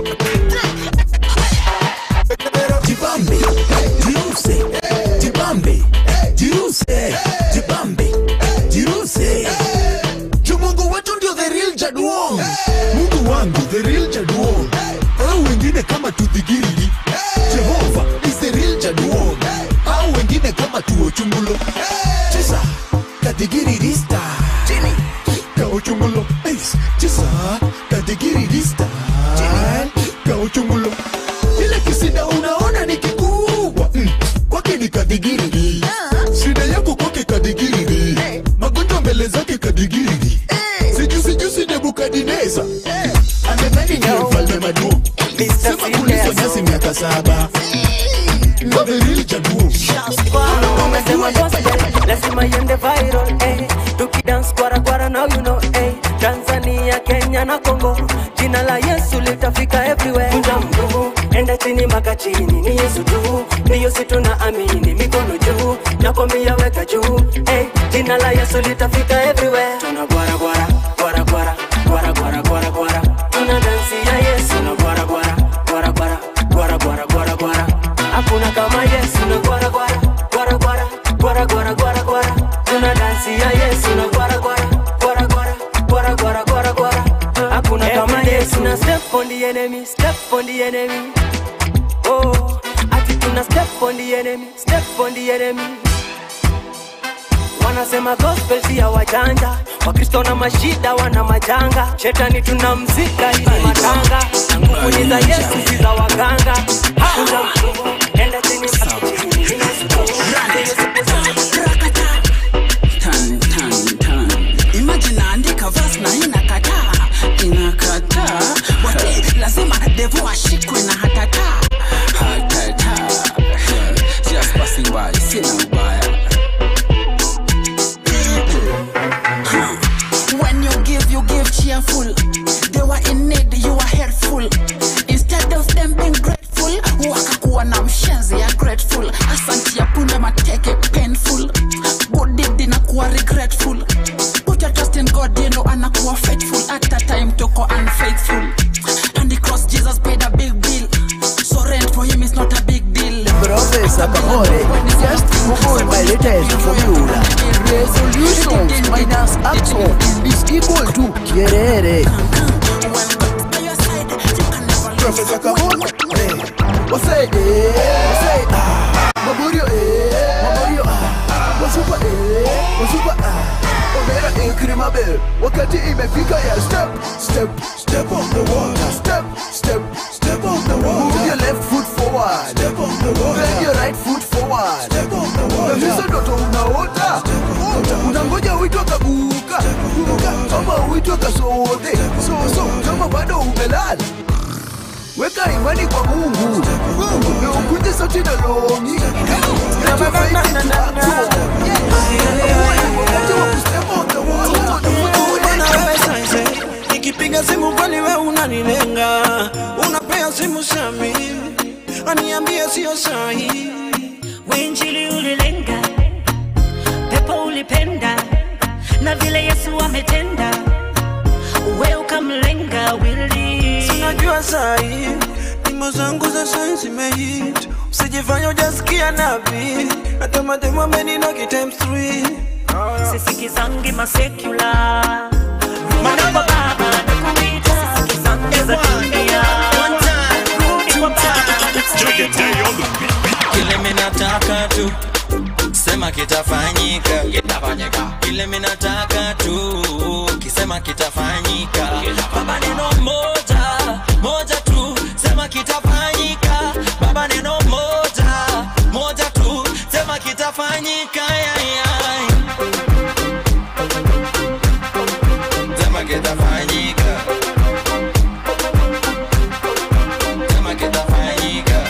Jibambe, Jiruse, Jibambe, Jiruse, Jibambe, Jiruse. Mungu wetu ndio the real Jaduong. Mungu wangu the real Jaduong. Au wengine kama tudhigiri. Jehovah is the real Jaduong. Au wengine kama tuochungulo. Chesa, kadigiri rista. Chini, kaochungulo. Chesa, kadigiri rista. Chini, kaochungulo. Ile kisida unaona ni kikubwa. Kwake ni kadigiri. Shida yako kwake kadigiri. Magonjwa mbele zake kadigiri. Sijusi Nebukadineza. Amedhani ni mfalme madu. Sema kuliso nyasi miaka 7. Maberi chaduo. Umesema gospel, lazima iende viral, tukidance kwara now you know, Tanzania, Kenya na Congo, jina la Yesu litafika everywhere. Kunja mguu, enda chini maka chini, ni Yesu tu, ndiyo si tunaamini, mikono juu, nakwambia weka juu, jina la Yesu litafika everywhere. Tuna gwara, tuna dansi ya Yesu, na gwara, hakuna kama Yesu, na gwara, tuna dansi ya Yesu, na gwara, hakuna kama Yesu. Na step on the enemy, oh, ati tuna step on the enemy, Wanasema gospel si ya wajanja, Wakristo na mashida wana majanga. Shetani tunamzika hizi matanga, nguvu ni za Yesu si za waganga. Hakuna mkuu, enda chini Imagine andika verse na inakataa. Wati lazima devu ashikwe na hatata. Just passing by, sina ubaya. When you give cheerful. They were in need, you were helpful. Instead of them being grateful, wakakuwa na mshenzi ya grateful. Asanti ya punde mateke painful. Good deed inakuwa regretful. Put your trust in God, you know anakuwa faithful. At that time toko unfaithful. And the cross Jesus paid a big bill. So rent for him is not a big deal. Professor Kamore, just Google my latest formula. Resolutions minus action is equal to Kerere. Professor Kamore, what's it? Maburio, Wasupa Omera inkiri mabe wakati imefika ya step on the water. Step on the water. Move your left foot forward. Step on the water. Bend your right foot forward. Step on the water. Na hizo ndoto unaota. Unangoja uitwe kabuka. Ama uitwe kasote. So kama bado umelala, weka imani kwa Mungu. Leo ukuje sauti na longi. Nikipiga simu kwani wewe unanilenga, unapea simu Sami, aniambie sio sahi. Injili ulilenga, pepo ulipenda, na vile Yesu ametenda, wewe ukamlenga wili. Sinajua sahi, nyimbo zangu za sahi zimehit, usijifanya hujasikia nabii, hata mademo ameninoki times 3. Sisikizangi masecular, rudi kwa Baba na kuita, sisikizangi za dunia, rudi kwa Baba. Kile minataka tu sema kitafanyika, kile minataka tu kisema kitafanyika. Baba neno moja tu sema kitafanyika. Baba neno moja tu sema kitafanyika. Sema kitafanyika. Sema kitafanyika.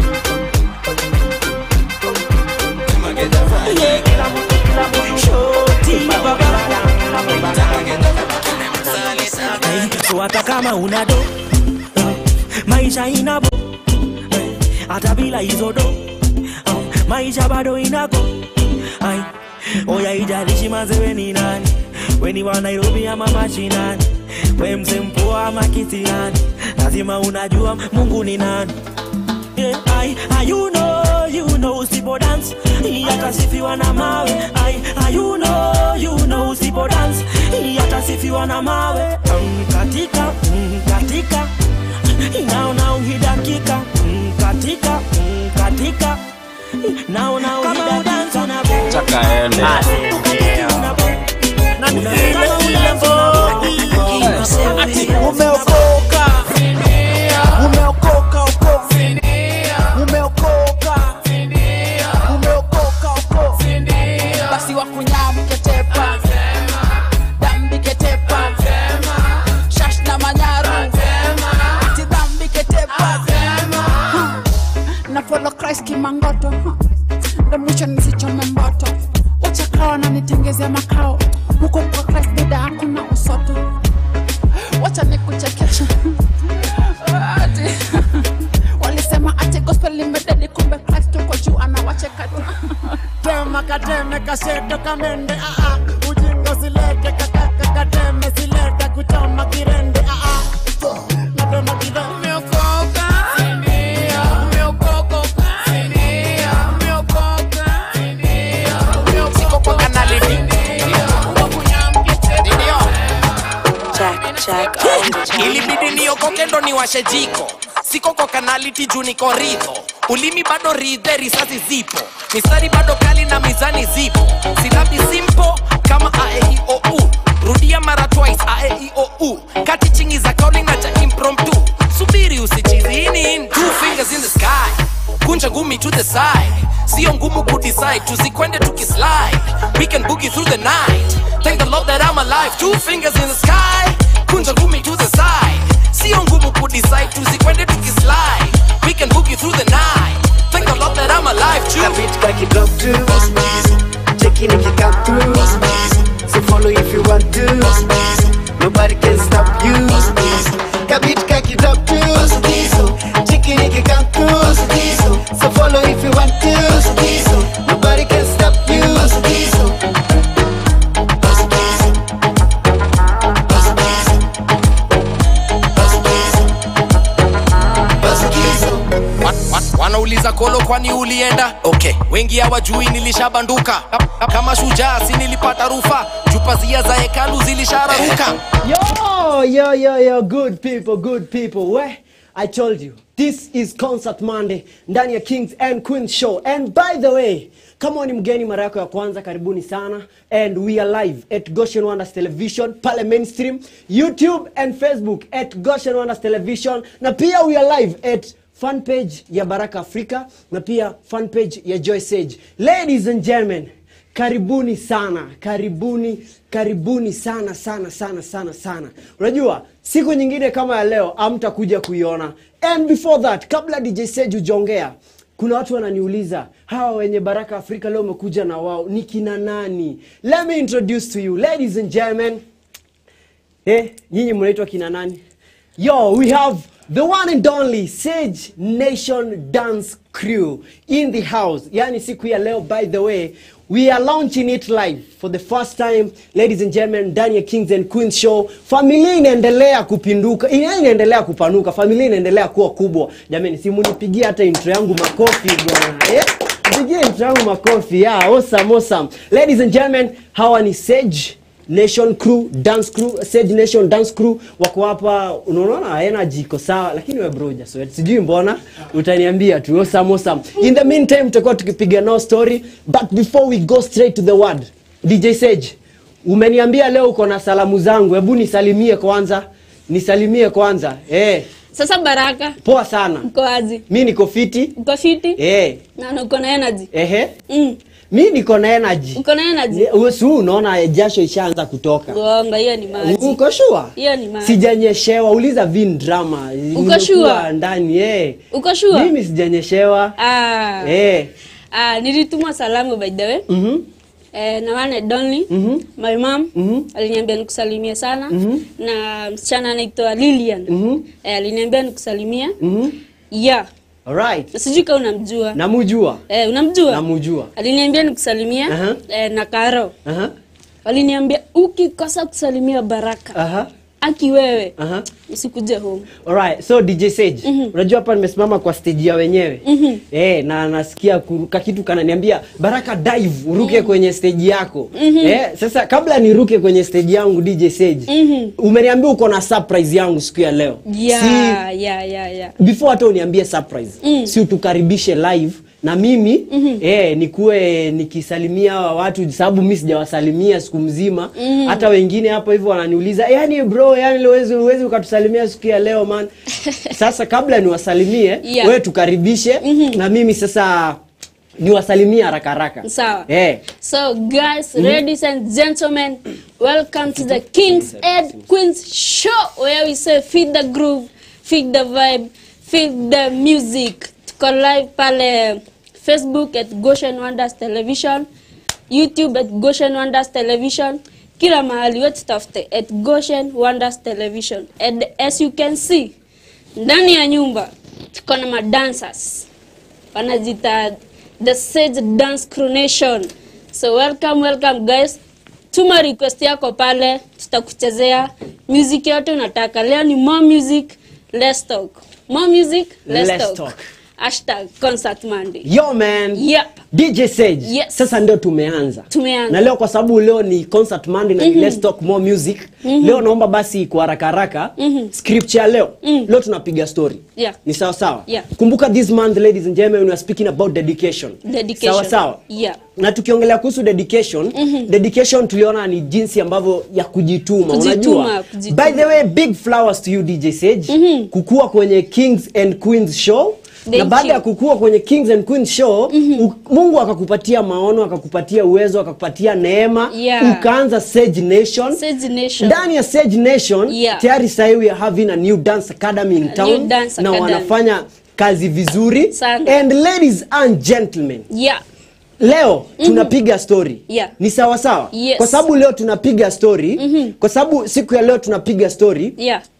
So hata kama unado maisha inabo, hata bila hizo do maisha bado inako. Oya ijalishi mazewe ni nani, weni wa Nairobi ama mashinani, we msempoa ama kitiani, lazima unajua Mungu ni nani. You know usipo dance yatasifiwa na mawe. You know usipo dance yatasifiwa na mawe. Katika naona uhidakika, katika naona uhidakika na chakaende umeokoka basi wakunyamuke tepa dambi ketepa shash na manyaru ati dambi ketepa na follow Christ kimangoto ndo mwisho nisichome mboto, wacha kawa na nitengeze makao huko kwa Christ dada hakuna usoto, wacha nikuchekesha walisema ati gospel limededi kumbe Christ uko juu anawacheka tu. Tema kateme kasheto kamende ujingo silete kateme silete kuchoma kirende nadoma kirende umeokoka siko kwa kanaliti ilibidi niokoke ndo niwashe jiko, siko kwa kanaliti juu niko ridho, ulimi bado ridhe, risasi zipo, mistari bado kali na mizani zipo, silabi simple kama A-E-I-O-U, rudia mara twice A-E-I-O-U, kati chingi za kauli na cha impromptu, subiri usichizi in, 2 fingers in the sky, kunja ngumi to the side, sio ngumu kudecide, tuzikwende tukislide, we can boogie through the night, thank the Lord that I'm alive, 2 fingers in the sky, kunja ngumi to the side, sio ngumu kudecide, tuzikwende tukislide, we can boogie through the night, thank the Lord that I'm alive too. Kabit kaki block through, checking if you come through, so follow if you want to, nobody can stop you. Kabit kaki block through, checking if you come through, so follow if you want to, nobody can stop you. Wanauliza kolo kwani ulienda? Okay, wengi hawajui nilishabanduka kama shujaa, si nilipata rufa, jupazia za hekalu zilishararuka. Yo, good people, we I told you, this is Concert Monday ndani ya Kings and Queens show. And by the way, kama ni mgeni mara yako ya kwanza, karibuni sana. And we are live at Goshen Wonders Television, pale mainstream, YouTube and Facebook at Goshen Wonders Television. Na pia we are live at fan page ya Baraka Africa, na pia fan page ya Joy Sage. Ladies and gentlemen, karibuni sana, karibuni sana. Unajua, siku nyingine kama ya leo hamtakuja kuiona. And before that, kabla DJ Sage ujongea, kuna watu wananiuliza, hawa wenye Baraka Africa leo umekuja na wao ni kina nani? Let me introduce to you, ladies and gentlemen. Nyinyi mnaitwa kina nani? Yo, we have the one and only Sage Nation Dance Crew in the house. Yani siku ya leo, by the way, we are launching it live for the first time, ladies and gentlemen, ndani ya Kings and Queens show. Familia inaendelea kupinduka, inaendelea kupanuka, familia inaendelea kuwa kubwa. Jamani, simunipigie hata intro yangu makofi bwana. Pigie intro yangu makofi. Awesome. Ladies and gentlemen, hawa ni Sage Nation Crew, Dance Crew, Sage Nation Dance Crew. Wako hapa, unaona energy iko sawa, lakini wewe broja, so sijui mbona utaniambia tu. Awesome. In the meantime, tutakuwa tukipiga no story, but before we go straight to the word, DJ Sage, umeniambia leo uko na salamu zangu. Hebu nisalimie kwanza. Sasa Baraka. Poa sana. Uko aje? Mimi niko fiti. Uko fiti? Na uko na energy? Mimi niko na energy. Uko na energy? Wewe unaona jasho ishaanza kutoka. Uongo, hiyo ni maji. Uko sure? Hiyo ni maji. Sijanyeshewa, uliza Vin Drama. Uko sure? Ndani Uko sure? Mimi sijanyeshewa. Nilituma salamu by the way. Na wane Donly, my mom, aliniambia nikusalimia sana. Na msichana anaitwa Lilian, aliniambia nikusalimia. Alright. Sijui kama unamjua. Namujua. Unamjua? Namujua. Aliniambia nikusalimia. Na Karo. Aliniambia ukikosa kusalimia Baraka. Aki wewe. Usikuje home. Alright, so DJ Sage, unajua hapa nimesimama kwa stage ya wenyewe. Na nasikia kuruka kitu kananiambia Baraka dive uruke kwenye stage yako. Sasa kabla niruke kwenye stage yangu DJ Sage, umeniambia uko na surprise yangu siku ya leo. Before hata uniambie surprise, si utukaribishe live na mimi nikuwe nikisalimia watu, sababu mimi sijawasalimia siku mzima. Hata wengine hapo hivyo wananiuliza, yani bro, yani uwezi ukatusalimia siku ya leo man. Sasa kabla niwasalimie, wewe tukaribishe na mimi sasa niwasalimia haraka. Sawa. So guys, ladies and gentlemen, welcome to the Kings and Queens show, where we say feed the groove, feed the vibe, feed the music. Tuko live pale Facebook at Goshen Wonders Television, YouTube at Goshen Wonders Television, kila mahali wetu tafute at Goshen Wonders Television. And as you can see, ndani ya nyumba tuko na madancers wanajita the Sage Dance Crew Nation. So welcome guys. Tuma request yako pale, tutakuchezea music yote unataka. Leo ni more music, less talk. More music, less talk. #Concert Monday. Yo man. DJ Sage. Sasa ndio tumeanza. Na leo kwa sababu leo ni Concert Monday na let's talk more music. Leo naomba basi kwa haraka scripture leo. Leo tunapiga story. Ni sawa? Kumbuka this month, ladies and gentlemen, we are speaking about dedication. Sawa? Na tukiongelea kuhusu dedication tuliona ni jinsi ambavyo ya kujituma. Unajua? By the way, big flowers to you DJ Sage. Kukua kwenye Kings and Queens show. Na baada ya kukua kwenye Kings and Queens show, Mungu akakupatia maono, akakupatia uwezo, akakupatia neema, ukaanza Sage Nation. Ndani ya Sage Nation, tayari sasa we are having a new dance academy in town, na wanafanya kazi vizuri. And ladies and gentlemen, leo tunapiga story. Ni sawa? Kwa sababu leo tunapiga story, kwa sababu siku ya leo tunapiga story.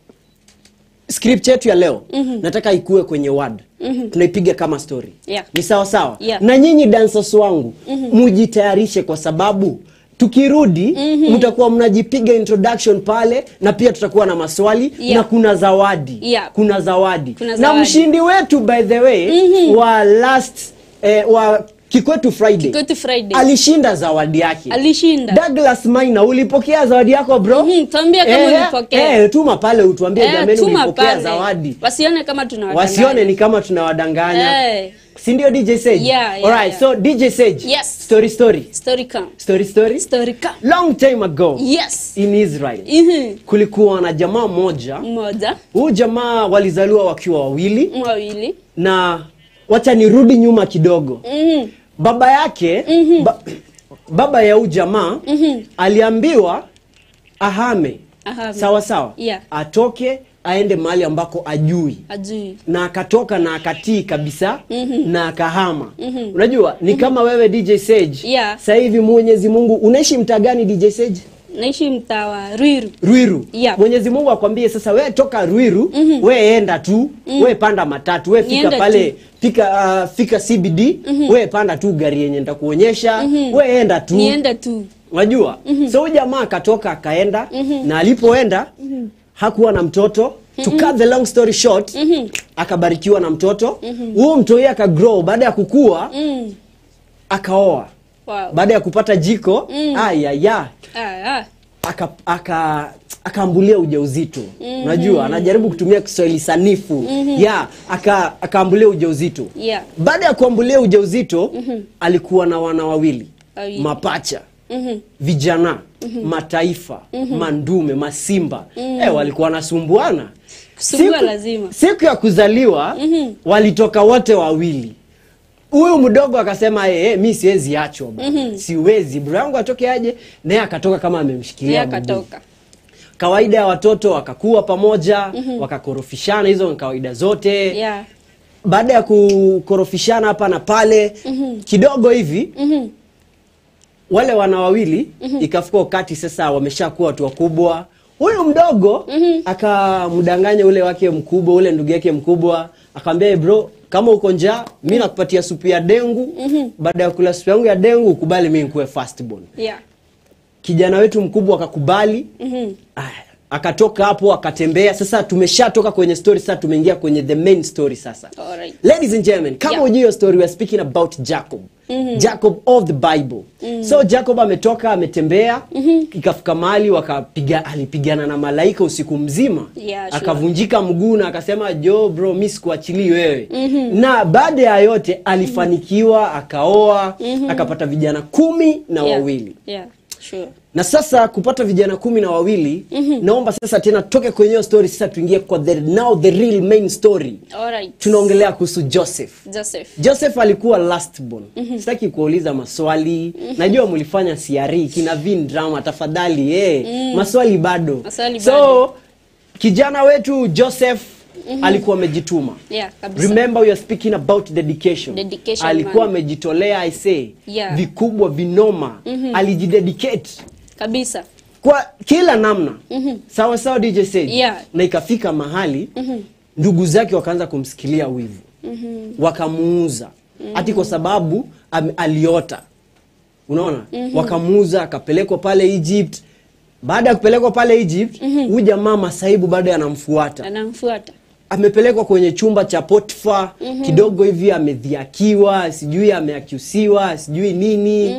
Scripture yetu ya leo nataka ikue kwenye word. Tunaipiga kama story. Ni sawa? Na nyinyi dancers wangu, mujitayarishe kwa sababu tukirudi mtakuwa mnajipiga introduction pale, na pia tutakuwa na maswali na kuna zawadi. Kuna zawadi. Na mshindi wetu by the way wa last Kikwetu Friday. Kikwetu Friday. Alishinda zawadi yake. Alishinda. Douglas Maina, ulipokea zawadi yako bro? Tuambie kama ulipokea. Tuma pale utuambie jamani ulipokea zawadi. Wasione kama tunawadanganya. Wasione ni kama tunawadanganya. Si ndio DJ Sage? Yeah. Alright, so DJ Sage. Yes. Story. Story come. Story come. Long time ago. Yes. In Israel. Kulikuwa na jamaa mmoja. Huyu jamaa walizaliwa wakiwa wawili. Na wacha nirudi nyuma kidogo. Baba yake, baba ya huyu jamaa aliambiwa ahame. Sawa. Yeah. Atoke aende mahali ambako ajui. Na akatoka na akatii kabisa na akahama. Unajua ni kama wewe DJ Sage. Sasa hivi Mwenyezi Mungu, unaishi mtaa gani DJ Sage? Naishi mtaa wa Ruiru. Yeah. Mwenyezi Mungu akwambie sasa wewe toka Ruiru, wewe enda tu, wewe panda matatu, wewe fika pale, fika CBD, wewe panda tu gari yenye nitakuonyesha, wewe enda tu. Nienda tu. Unajua? So huyu jamaa akatoka akaenda na alipoenda hakuwa na mtoto. To cut the long story short, akabarikiwa na mtoto. Huyo mtoto akagrow, baada ya kukua akaoa. Wow. Baada ya kupata jiko, akaambulia ujauzito. Unajua, anajaribu kutumia Kiswahili sanifu. Akaambulia ujauzito. Baada ya kuambulia ujauzito, alikuwa na wana wawili. Mapacha. Vijana, mataifa, mandume, masimba. Walikuwa wanasumbuana. Siku ya kuzaliwa, walitoka wote wawili. Huyu mdogo akasema mimi siwezi achwa bwana. Siwezi, bro yangu atoke aje, naye akatoka kama amemshikilia. Kawaida ya watoto wakakuwa pamoja, wakakorofishana, hizo ni kawaida zote. Baada ya kukorofishana hapa na pale, kidogo hivi, wale wana wawili ikafika wakati sasa wameshakuwa watu wakubwa. Huyu mdogo akamdanganya ule wake mkubwa, ule ndugu yake mkubwa, akamwambia bro, kama uko njaa mimi nakupatia supu ya dengu. Baada ya kula supu yangu ya dengu ukubali mimi nikuwe first born. Kijana wetu mkubwa akakubali. Akatoka hapo akatembea. Sasa tumeshatoka kwenye story, sasa tumeingia kwenye the main story sasa. Alright. Ladies and gentlemen, kama ujui your story, we are speaking about Jacob. Jacob of the Bible. So Jacob ametoka, ametembea, ikafika mahali alipigana na malaika usiku mzima. Akavunjika mguu na akasema bro mimi sikuachili wewe. Na baada ya yote alifanikiwa, akaoa, akapata vijana 10 na wawili. Sure. Na sasa kupata vijana 10 na wawili, naomba sasa tena toke kwenye hiyo story, sasa tuingie kwa the real main story. Alright. Tunaongelea kuhusu Joseph. Joseph alikuwa last born. Sitaki kuuliza maswali. Najua mlifanya CRE kina Vin drama, tafadhali maswali bado. So kijana wetu Joseph alikuwa amejituma. Remember we are speaking about dedication. Alikuwa amejitolea, I say. Vikubwa vinoma. Alijidedicate kabisa kwa kila namna. Sawa DJ Sage. Na ikafika mahali ndugu zake wakaanza kumsikilia wivu. Wakamuuza. Ati kwa sababu aliota. Unaona? Wakamuuza, akapelekwa pale Egypt. Baada ya kupelekwa pale Egypt, huyu jamaa masaibu bado anamfuata. Amepelekwa kwenye chumba cha Potifa. Kidogo hivi amedhiakiwa, sijui ameakusiwa, sijui nini.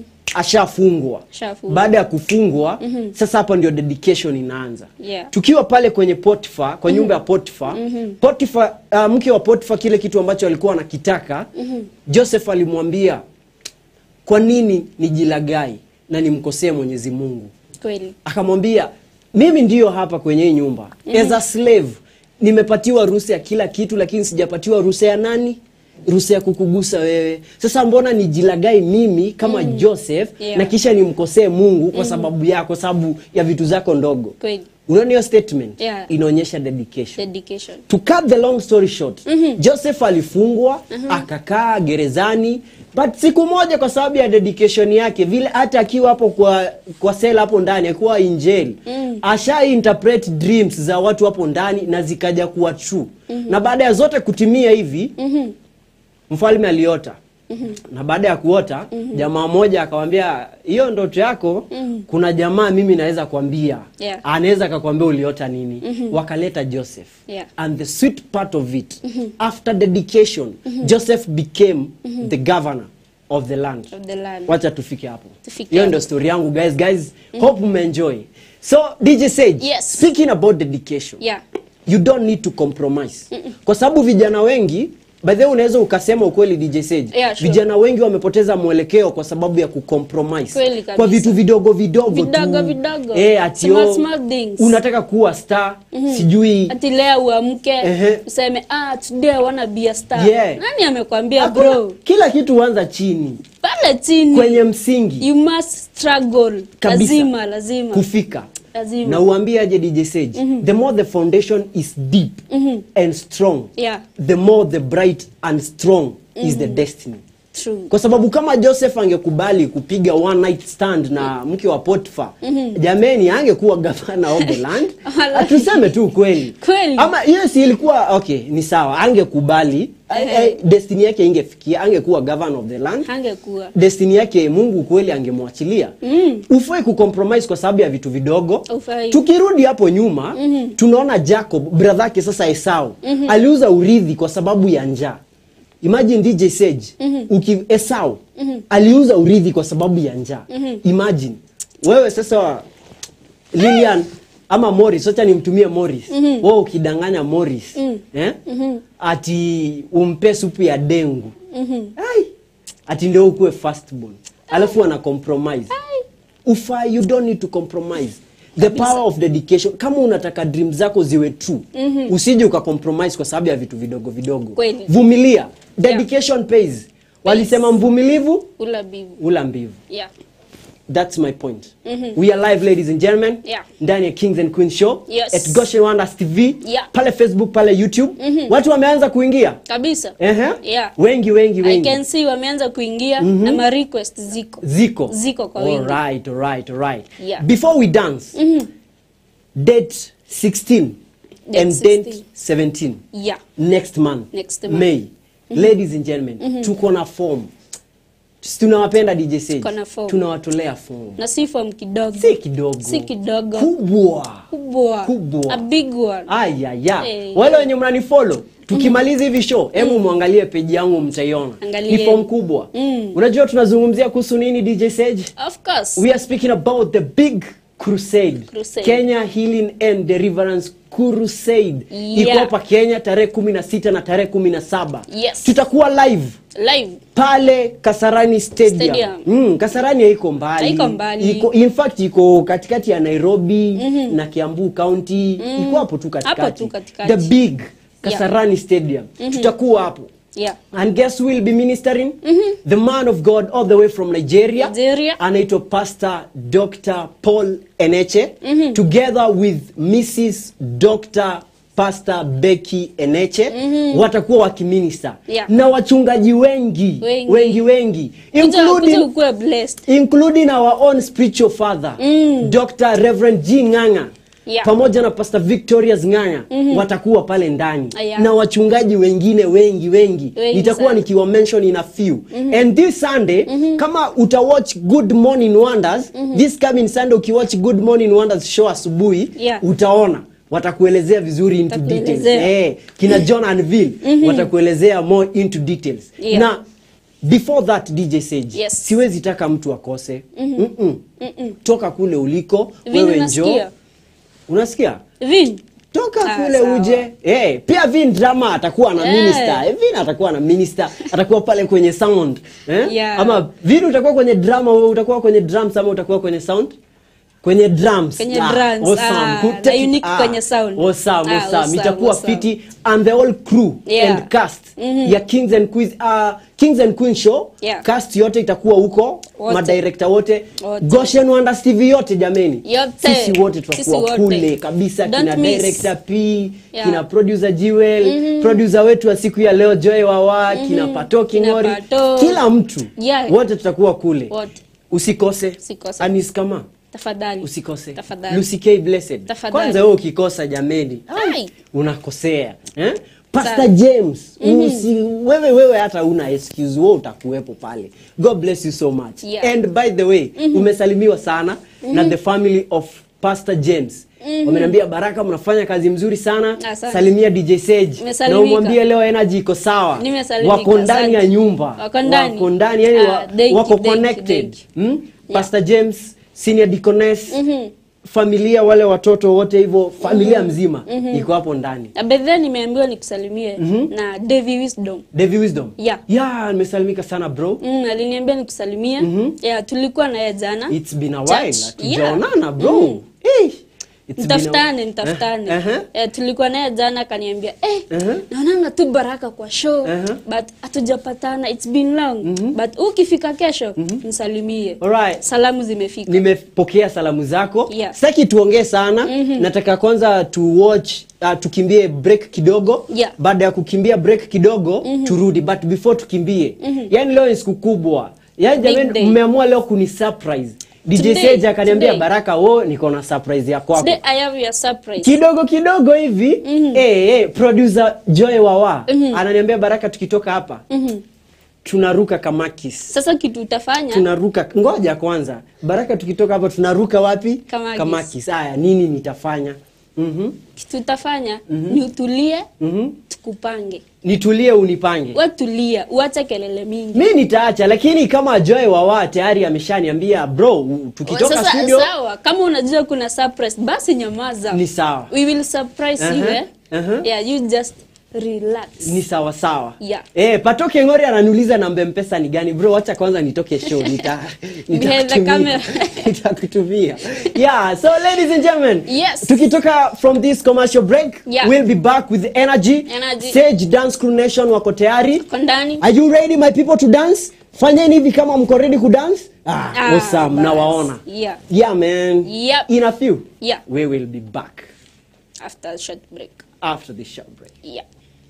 Ashafungwa. Baada ya kufungwa, sasa hapa ndio dedication inaanza. Tukiwa pale kwenye Potifa, kwa nyumba ya Potifa, Potifa, mke wa Potifa, kile kitu ambacho alikuwa anakitaka, Joseph alimwambia, kwa nini nijilagai na nimkosee Mwenyezi Mungu? Kweli. Akamwambia, mimi ndio hapa kwenye hii nyumba. As a slave, nimepatiwa ruhusa ya kila kitu, lakini sijapatiwa ruhusa ya nani? Ruhusa ya kukugusa wewe. Sasa mbona nijilagai mimi kama Joseph na kisha nimkosee Mungu kwa sababu yako, sababu ya vitu zako ndogo? Kweli. Unaona hiyo statement? Inaonyesha dedication. To cut the long story short, Joseph alifungwa, akakaa gerezani, but siku moja kwa sababu ya dedication yake, vile hata akiwa hapo kwa sela hapo ndani, akiwa in jail, asha interpret dreams za watu hapo ndani na zikaja kuwa true. Na baada ya zote kutimia hivi, mfalme aliota. Na baada ya kuota, jamaa mmoja akamwambia, hiyo ndoto yako, kuna jamaa mimi naweza kuambia. Anaweza akakwambia uliota nini. Wakaleta Joseph. And the sweet part of it, after dedication, Joseph became the governor of the land. Of the land. Wacha tufike hapo. Tufike Hiyo hapo. ndio story yangu guys. Hope umeenjoy. So DJ Sage, Yes. speaking about dedication. Yeah. You don't need to compromise. Kwa sababu vijana wengi, by the way unaweza ukasema ukweli DJ Sage. Yeah, sure. Vijana wengi wamepoteza mwelekeo kwa sababu ya kucompromise. Kweli kabisa. Kwa vitu vidogo tu. Vidogo. Ati Small things. unataka kuwa star, sijui ati leo uamke useme today I wanna be a star. Yeah. Nani amekwambia bro? Kila kitu huanza chini. Pale chini. Kwenye msingi. You must struggle. Kabisa. Lazima. Kufika. Lazima. Na uambie aje DJ Sage, the more the foundation is deep and strong, Yeah. the more the bright and strong is the destiny. True. Kwa sababu kama Joseph angekubali kupiga one night stand na mke wa Potiphar, jameni angekuwa governor of the land. Atuseme tu kweli. Ama yes ilikuwa okay, ni sawa, angekubali destiny yake ingefikia, angekuwa governor of the land. Angekuwa. Destiny yake Mungu kweli angemwachilia. Ufai kucompromise kwa sababu ya vitu vidogo. Tukirudi hapo nyuma, tunaona Jacob, brother yake sasa Esau, aliuza urithi kwa sababu ya njaa. Imagine DJ Sage, Esau aliuza urithi kwa sababu ya njaa. Imagine wewe sasa Lilian ama Morris, acha nimtumie Morris. Wewe ukidanganya Morris, ati umpe supu ya dengu. Ati ndio ukue firstborn. Alafu ana compromise. You don't need to compromise. The power of dedication. Kama unataka dreams zako ziwe true, usije uka-compromise kwa sababu ya vitu vidogo. Kweli. Vumilia. Dedication pays. Walisema mvumilivu ula mbivu. Yeah. That's my point. We are live, ladies and gentlemen. Yeah. Ndani ya Kings and Queens show. Yes. At Goshen Wonders TV. Yeah. Pale Facebook, pale YouTube. Watu wameanza kuingia. Kabisa. Yeah. Wengi. I can see wameanza kuingia na ma request ziko kwa wingi. Alright. Yeah. Before we dance, date 16 and date 17. Yeah. Next month. May. Ladies and gentlemen, tuko na form. Tunawapenda DJ Sage. Tunawatolea form. Na si form kidogo. Si kidogo. Kubwa. A big one. Wale wenye mnanifollow, tukimaliza hivi show, hebu muangalie page yangu mtaiona. Ni form kubwa. Unajua tunazungumzia kuhusu nini DJ Sage? Of course. We are speaking about the big crusade. Kenya Healing and Deliverance Crusade. Iko hapa Kenya tarehe 16 na tarehe 17. Yes. Tutakuwa live pale Kasarani Stadium. Kasarani haiko mbali. In fact iko katikati ya Nairobi na Kiambu County. Iko hapo tu katikati. The big Kasarani Stadium. Tutakuwa hapo. Yeah. And guess who will be ministering? The man of God all the way from Nigeria. Anaitwa Pastor Dr. Paul Eneche. Together with Mrs. Dr. Pastor Becky Eneche. Watakuwa wakiminister. Na wachungaji wengi. Including our own spiritual father, Dr. Reverend G. Nganga. Pamoja na Pastor Victoria's Nganga watakuwa pale ndani. Na wachungaji wengine wengi. Nitakuwa nikiwa mention in a few. And this Sunday, kama utawatch Good Morning Wonders, this coming Sunday ukiwatch Good Morning Wonders show asubuhi, utaona watakuelezea vizuri into details. Kina John Anvil watakuelezea more into details. Na before that DJ Sage, siwezi taka mtu akose. Toka kule uliko, wewe njoo. Unasikia? Toka kule uje. Pia Vin drama atakuwa na minister. Vin atakuwa na minister, atakuwa pale kwenye sound. Ama Vin utakuwa kwenye drama, wewe utakuwa kwenye drums ama utakuwa kwenye sound? Kwenye drums. Awesome. Unique kwenye sound. Awesome. Itakuwa fiti and the whole crew and cast ya Kings and Queens show. Cast yote itakuwa huko, madirector wote. Goshen Wonders TV yote jameni. Sisi wote tutakuwa kule kabisa. Kina director P, kina producer Jewel, producer wetu wa siku ya leo Joy Wawa, kina Patoki Ngori. Kila mtu. Wote tutakuwa kule. Usikose. Anis kama tafadhali usikose. Tafadhali. Lucy K Blessed. Kwanza wewe ukikosa jameni, unakosea. Pastor James, wewe hata una excuse, wewe utakuepo pale. God bless you so much. And by the way, umesalimiwa sana na the family of Pastor James. Wameniambia Baraka mnafanya kazi mzuri sana. Asante. Salimia DJ Sage. Na umwambie leo energy iko sawa. Wako ndani ya nyumba. Wako ndani yani wako connected. Pastor James, Senior Deaconess, familia wale watoto wote hivyo, familia mzima iko hapo ndani. Abedhe nimeambiwa nikusalimie na Davy Wisdom. Davy Wisdom? Yeah. Yeah, nimesalimika sana bro. Aliniambia nikusalimie. Yeah, tulikuwa na yeye jana. It's been a while. Tujaonana bro. Mtafutane. Tulikuwa naye jana akaniambia, naonanga tu Baraka kwa show, but hatujapatana. It's been long. But ukifika kesho, nisalimie. Alright. Salamu zimefika. Nimepokea salamu zako. Yeah. Sitaki tuongee sana. Nataka kwanza tukimbie break kidogo. Yeah. Baada ya kukimbia break kidogo, turudi. But before tukimbie, yani leo ni siku kubwa. Yani jamani mmeamua leo kuni surprise. DJ Sage akaniambia Baraka, niko na surprise yako hapo. Today I have your surprise. Kidogo hivi, producer Joy Wawa ananiambia Baraka, tukitoka hapa tunaruka kamakis. Sasa kitu utafanya? Tunaruka. Ngoja kwanza. Baraka, tukitoka hapa tunaruka wapi? Kamakis. Haya, nini nitafanya? Kitu utafanya ni utulie, tukupange. Nitulie unipange. Wewe tulia, uache kelele mingi. Mimi nitaacha, lakini kama Joy Wawa tayari ameshaniambia bro, tukitoka studio. Sawa, kama unajua kuna surprise basi nyamaza. Ni sawa. We will surprise you. Yeah, you just relax. Ni sawa. Yeah. Patoke Ngori ananiuliza namba M-Pesa ni gani bro? Acha kwanza nitoke show nitakutumia. Yeah, so ladies and gentlemen, yes. Tukitoka from this commercial break, we'll be back with energy. Sage Dance Crew Nation wako tayari. Are you ready my people to dance? Fanyeni hivi kama mko ready ku dance? Awesome. Nawaona. Yeah man. In a few. We will be back after a short break. After this short break. Yeah.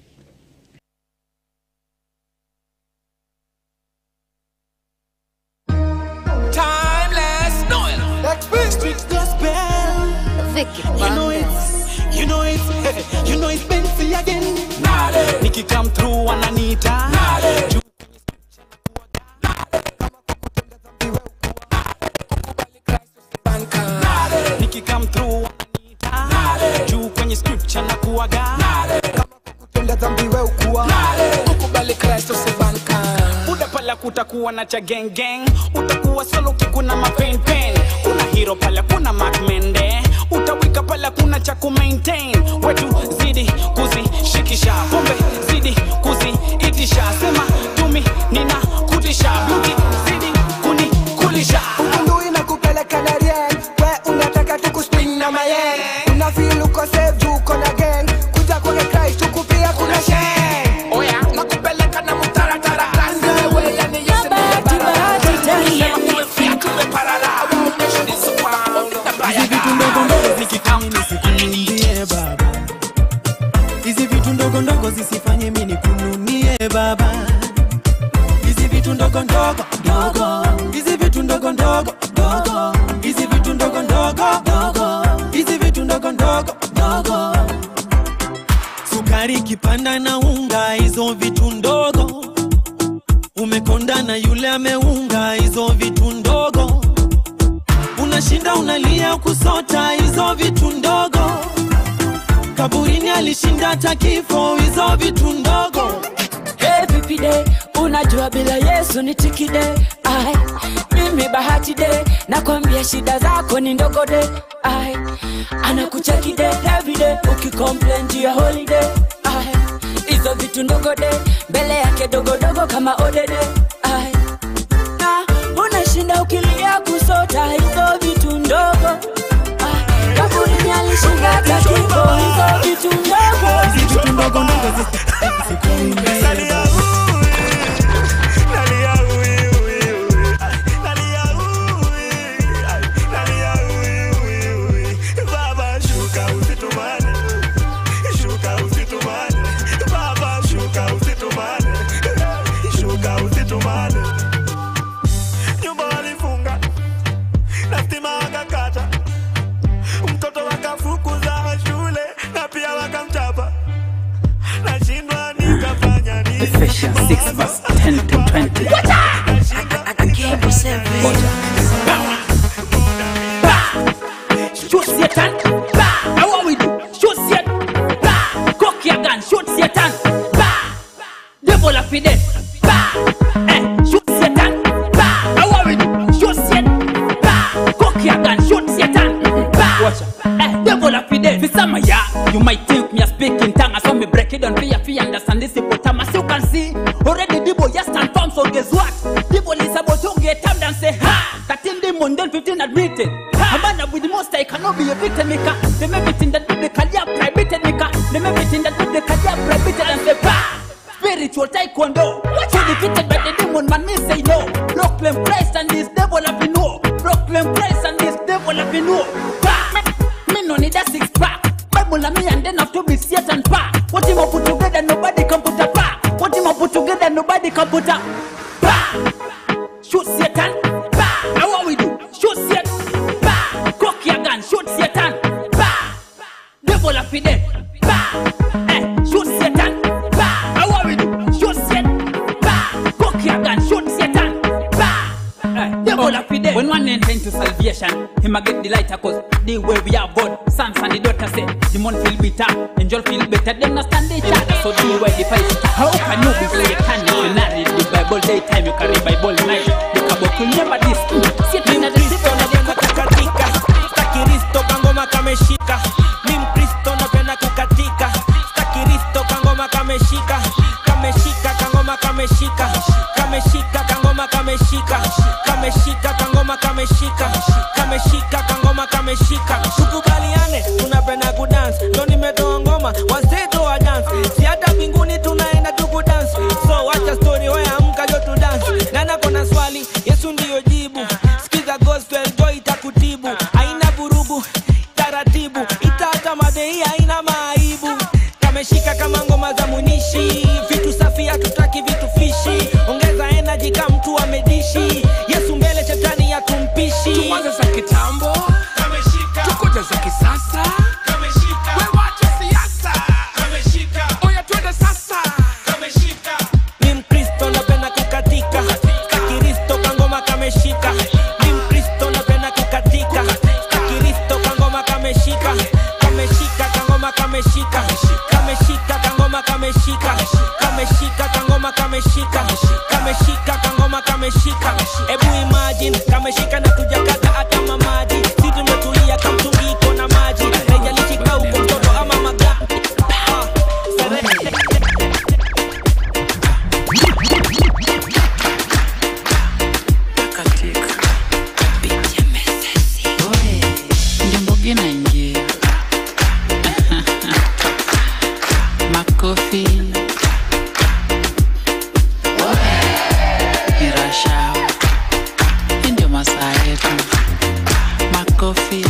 Timeless Noel. Street gospel. Vicky. You know it's Benzi again. Nikki come through wananita. Nikki come through wananita. Juu kwenye scripture na kuaga. Kutenda dhambi wewe ukua. Kukubali Kristo sibanka. Buda pala kutakuwa na cha gang gang. Utakuwa solo kikuna mapen pen. Kuna hero pala kuna Mark Mende. Utawika pala kuna cha ku maintain. Wetu zidi kuzishikisha. Pombe zidi kuziitisha. Sema tumi nina kutisha. Beauty zidi kunikulisha. Ukundu inakupeleka na rien. We unataka tukuspin na mayen. Unafeel uko safe juu uko na gang. Kuja kwenye Christ tukupia kuna shame. Oya, nakupeleka na mutaratara. Kazi wewe yani yese barabara. Sema kumefia tumeparala. Nation is super. Hizi vitu ndogo ndogo zikifanye nisikununie baba. Hizi vitu ndogo ndogo zisifanye mimi nikununie baba. Hizi vitu ndogo ndogo ndogo. Hizi vitu ndogo ndogo ndogo. Hizi vitu ndogo ndogo ndogo. Hizi vitu ndogo ndogo ndogo. Sukari kipanda na unga, hizo vitu ndogo. Umekonda na yule ameunga, hizo vitu ndogo. Unashinda unalia kusota, hizo vitu ndogo. Kaburini alishinda takifo, hizo vitu ndogo. Hey vipi de, unajua bila Yesu ni tikide. Ai, mimi bahati de, nakwambia shida zako ni ndogo de. Ai, anakucheki de, every day, ukicomplain juu ya holiday. Ai, hizo vitu ndogo de, mbele yake dogo dogo kama odede. Ai, na unashinda ukilia kusota, hizo vitu ndogo. Ai, kaburini alishinda takifo, hizo vitu ndogo. Hizi vitu ndogo ndogo Mtoto wakafukuza shule na pia wakamchapa. Na summer, yeah. You might think me a speaking tongue, I saw me break it down for you understand this hippopotamus. You can see already the boy just stand firm, so guess what? The boy is about to get up and say, ha! 13 demon, then 15 admitted. A man with the most I cannot be a victim maker. They make it in that biblical, yeah, prohibited maker. They make it in that biblical, yeah, prohibited and say, bah! Spiritual taekwondo. So defeated by the demon, man, me say no. Proclaim Christ and this devil up in no. Proclaim Christ and this devil up in no. Me no need a six pack. Bible and me and then have to be Satan pack. What him up put together, nobody can put a pack. What him up put together, nobody can put a pack. Shoot Satan. Bah! Now what we do? Shoot Satan. Bah! Cock your gun. Shoot Satan. Bah! Devil up in there. Bah! Shoot Satan. Bah! Now what we do? Shoot Satan. Bah! Cock your gun. Shoot Satan. Bah! Devil up in there. When one enter into salvation, him a get the lighter cause the way we are God. Sons and the daughter say, demon feel bitter, angel feel better, them not stand each other. So the way the fight, how can you be Satan? You not read the Bible daytime, you carry Bible night. Never this Satan na Kristo na penda kukatika. Staki Kristo kangoma kameshika. Mim Kristo na penda kukatika. Staki Kristo kangoma kameshika. Kameshika kangoma kameshika. Kameshika kangoma kameshika. Kameshika kangoma kameshika. Kameshika kangoma kameshika. Tukubaliane tunapenda kudance. Leo nimetoa ngoma waseto wa dance. Si hata mbinguni tunaenda tukudance. So wacha story wewe amka jo tu dance. Nana kona swali Yesu ndiyo jibu. Sikiza gospel joy itakutibu. Haina vurugu taratibu. Itata madei haina maaibu. Kameshika kama ngoma za munishi. Vitu safi hatutaki vitu fishi. Ongeza energy kama mtu amedishi. Yesu mbele shetani hatumpishi. Tuanze za kitambo kameshika. Tukuje za kisasa kameshika. Wewe wacha siasa kameshika. Oya twende sasa kameshika. Ni Mkristo napenda kukatika. Kristo kangoma kameshika. Ni Mkristo napenda kukatika. Kristo kangoma kameshika. Kameshika kangoma kameshika. Kameshika kangoma kameshika. Kameshika kangoma kameshika. Kameshika kangoma kameshika. Ebu imagine kameshika na tujakata hata mamaji. Si tumetulia kama mtungi iko na maji. Haijalishi uko mtoto ama maga. Makofi Irasha Ndio masaa yetu Makofi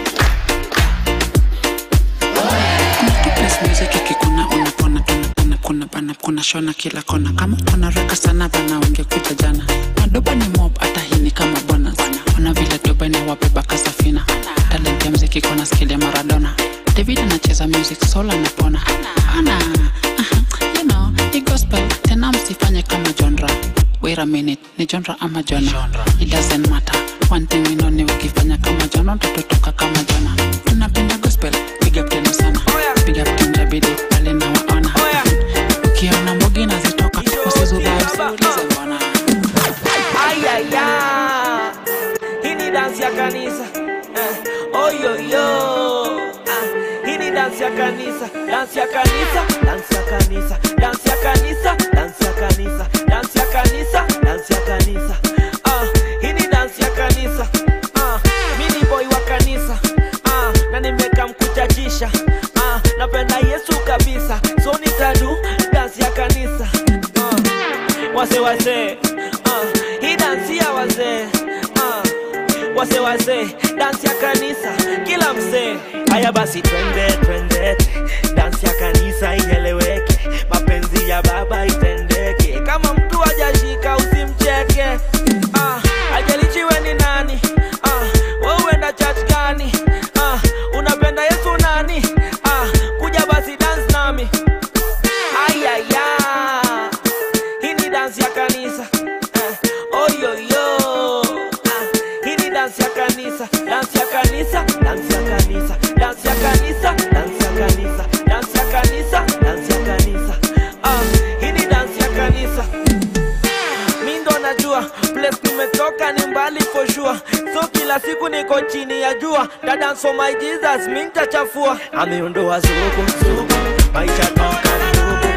Music ikikuna unapona kuna shona kila kona. Kama kuna raka sana bana ungekuja jana. Madoba ni mob hata hii ni kama bonus. Ona vile doba ni wabeba kasafina. Talent ya muziki kona skill ya Maradona. David anacheza music soul anapona. Ana you know, the gospel tena msifanye kama genre. Wait a minute, ni genre ama genre? It doesn't matter. One thing we know ni ukifanya kama genre tutatoka kama jana. Tunapenda gospel, big up tena sana. Big up tena bidi pale na waona. Ukiona mbogi na zitoka usizubaya usiulize bwana. Ayaya, hii ni dance ya kanisa. Oyoyo, hii ni dance ya kanisa. Dance ya kanisa, dance ya kanisa, dance ya kanisa, dance ya kanisa, dance ya kanisa, dance ya kanisa. Hii ni dance ya kanisa. Mimi ni boy wa kanisa. Na nimeka mkuchachisha. Napenda Yesu kabisa. So nitadu dance ya kanisa. Wase hii dance ya wazee. Wase dance ya kanisa kila mzee. Haya basi twende dance ya kanisa ieleweke. Mapenzi ya baba itendeke. Kama mtu hajashika usimcheke. Hajalishi wewe ni nani. Wewe uenda church gani. Unapenda Yesu nani. Kuja basi dance nami. Ayaya, hii ni dance ya kanisa. Oyoyo, hii ni dance ya kanisa. Dance ya kanisa, dance ya kanisa, dance ya kanisa, dance ya kanisa, dance ya kanisa, dance ya kanisa. Hii ni dance ya kanisa. Mimi ndo najua place nimetoka ni mbali for sure. So kila siku niko chini ya jua. Dada so my Jesus mimi nitachafua. Ameondoa zugu maisha toka zugu.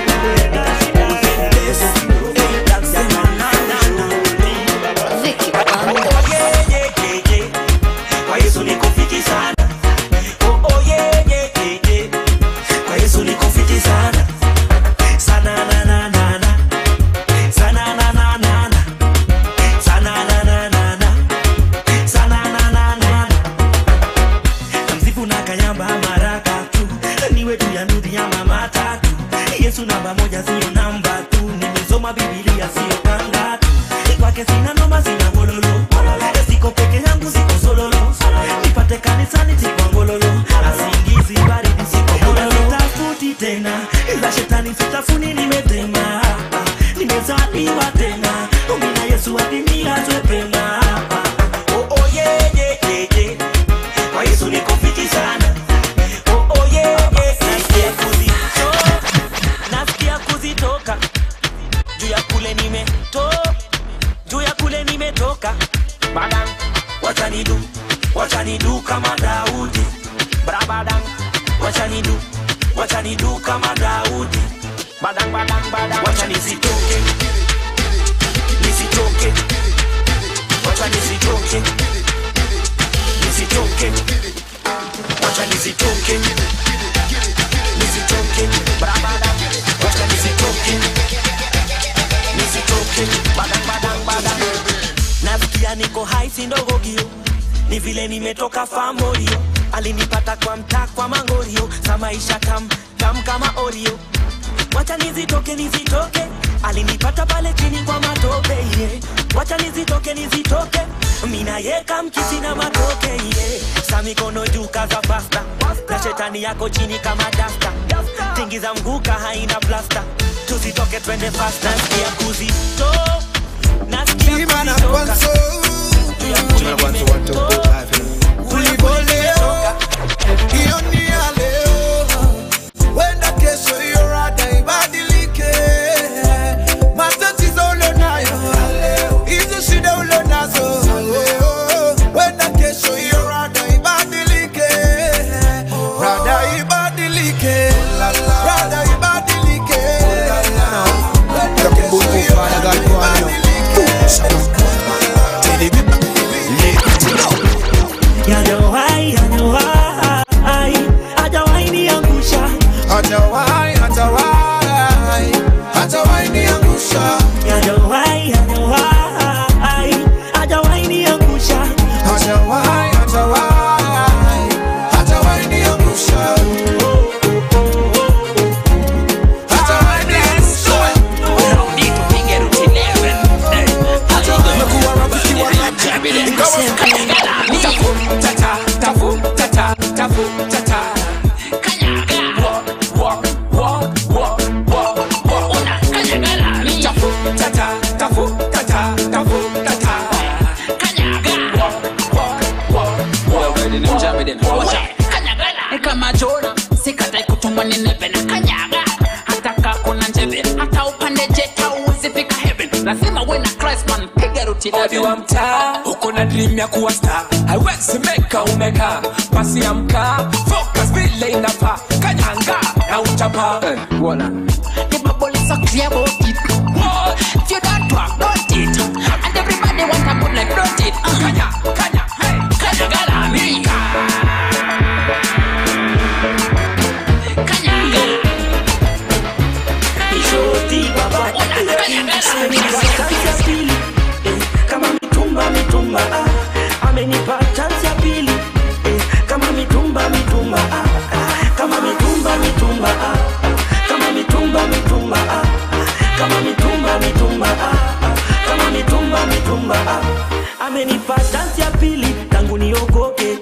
Kwa Yesu niko fiti sana. Oh yeah yeah yeah. Kwa Yesu niko fiti sana. Sana na na na na. Sana na na na na. Sana na na na na. Sana na na na na. Namsifu na kayamba maraka tu. Niwe tu ya nudhi ya mama tatu. Yesu namba moja sio namba tu. Nimesoma Biblia sio kanga tu. Kwake sina noma sina gololo. Siko peke yangu siko sololo. Nipate kanisani siko ngololo. Asingizi baridi siko gololo. Tafuti tena ila shetani sitafuni nimetema. Nimezaliwa tena umina Yesu adimia twepema. Oh yeah yeah yeah yeah. Kwa Yesu niko fiti sana. Oh yeah yeah yeah. Nasikia kuzitoka juu ya kule nimetoka. Juu ya kule nimetoka. Badang wacha nidu kama Daudi. Brabadang wacha nidu kama Daudi. Badang wacha nisitoke. Wacha nisitoke. Wacha nisitoke. Brabadang wacha nisitoke. Badang nasikia niko high si ndogo gio. Ni vile nimetoka famorio. Alinipata kwa mtaa kwa mangorio. Sa maisha tam kama Oreo. Wacha nizitoke. Alinipata pale chini kwa matope yeah. Wacha nizitoke. Mina yeka mkisi na matoke yeah. Sa mikono juu kaza pasta. Na shetani yako chini kama dasta. Tingiza mguka haina plasta. Tuzitoke twende fast. Nasikia kuzitoka. Nasikia kuzitoka. Wenda kesho hiyo rada ibadilike. Matatizo ulionayo hizo shida ulionazo. Wenda kesho hiyo rada ibadilike. Rada ibadilike. Rada ibadilike. Wenda kesho hiyo rada ibadilike. Hajawahi niangusha. Hajawahi niangusha. Hajawahi niangusha. Hajawahi niangusha. Kama Jona sikatai kutumwa ninebe na kanyaga. Hata kakuna njebe hata upande jeta uzifika heaven. Lazima we na Christ man piga ruti Odi wa mtaa uko na dream ya kuwa star. Haiwezi meka umeka pasi ya mkaa. Focus vile inafaa. Kanyanga na uchapa Wala the bubble is so clear about it. If you don't talk about it and everybody want a good life about it. Kanya gala America. Kama mitumba amenipa chance ya pili. Kama mitumba kama mitumba kama mitumba amenipa chance ya pili. Tangu niogope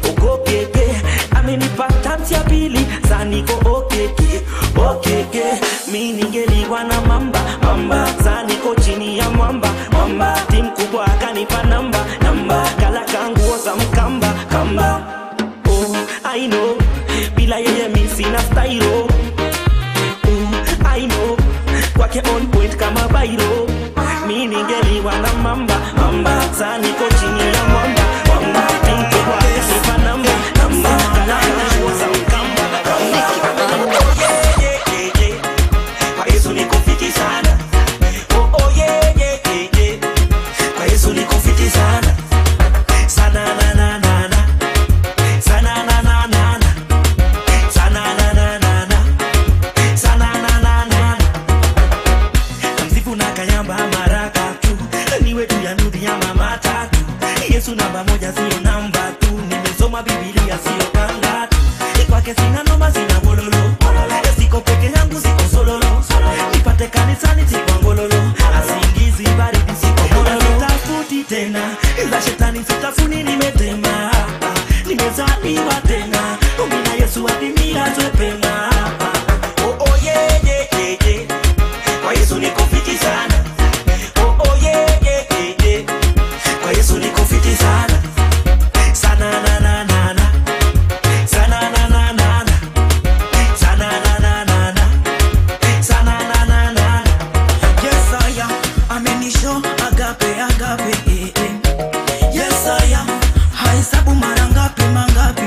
amenipa chance ya pili. Sasa niko okay. Mimi ningeliwa na mamba sasa niko chini ya mwamba timu kubwa akanipa namba kala kangu za mkamba oh I know bila yeye mimi sina style. I know kwake on point kama bairo. Mimi ningeliwa na mamba Yesu namba moja sio namba tu. Nimesoma Biblia sio kanga tu. Kwake sina noma sina bololo. Siko peke yangu siko sololo. Nipate kanisani siko ngololo. Asingizi baridi siko bololo. Tafuti tena ila shetani sitafuni nimetema. Nimezaliwa tena umina Yesu adimia twepema. Oh yeah yeah yeah yeah. Kwa Yesu niko fiti sana. Oh yeah yeah yeah yeah. Kwa Yesu niko fiti sana. Sana na na na na. Sana na na na na. Sana na na na na. Sana na na na na. Yes I am. Amenisho agape agape Yes I am. Haisabu mara ngapi mangapi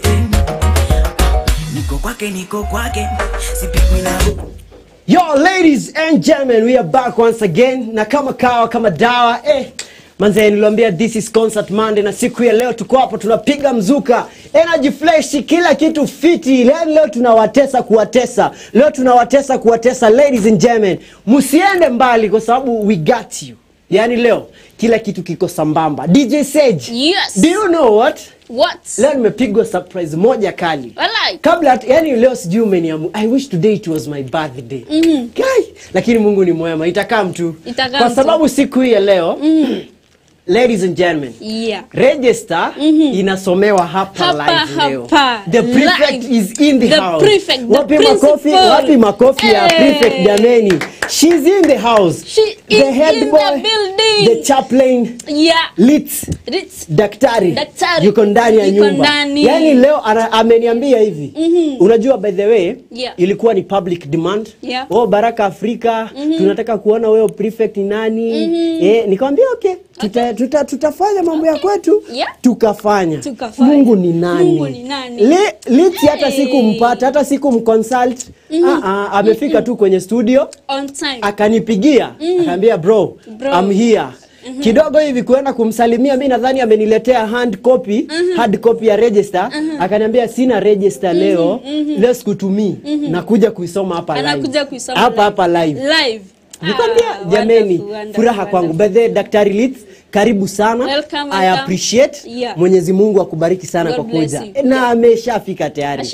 Niko kwake sipigwi na. Yo, ladies and gentlemen, we are back once again. Na kama kawa, kama dawa, manze niliwaambia this is concert Monday na siku ya leo tuko hapo tunapiga mzuka. Energy flash, kila kitu fiti. Leo tunawatesa kuwatesa. Leo tunawatesa kuwatesa, ladies and gentlemen. Musiende mbali kwa sababu we got you. Yani leo kila kitu kiko sambamba. DJ Sage. Yes. Do you know what? What? Leo nimepigwa surprise moja kali. Walai. Kabla yani leo sijui umeniamu. I wish today it was my birthday. Lakini Mungu ni mwema. Itakaa mtu. Kwa sababu siku hii ya leo ladies and gentlemen. Yeah. Register inasomewa hapa live leo. The prefect is in the house. Prefect, wapi makofi ya prefect jameni. She's in the house. She the is head in boy, the building. The chaplain. Yeah. Litz. Daktari. Yuko ndani ya nyumba. Yani leo ameniambia hivi. Unajua by the way, ilikuwa ni public demand. Oh Baraka Afrika, tunataka kuona wewe prefect ni nani? Nikamwambia okay. Tutafanya mambo ya kwetu. Tukafanya. Mungu ni nani? Litz hata sikumpata, hata sikumconsult. Amefika tu kwenye studio on time. Akanipigia, akaniambia bro, I'm here. Kidogo hivi kuenda kumsalimia, mimi nadhani ameniletea hard copy ya register. Akaniambia sina register leo, leo sikutumii. Nakuja kuisoma hapa live. Hapa live. Nikwambia jameni, furaha kwangu. By the way, Daktari Litz, karibu sana. Welcome. I appreciate. Mwenyezi Mungu akubariki sana kwa kuja. Na ameshafika tayari.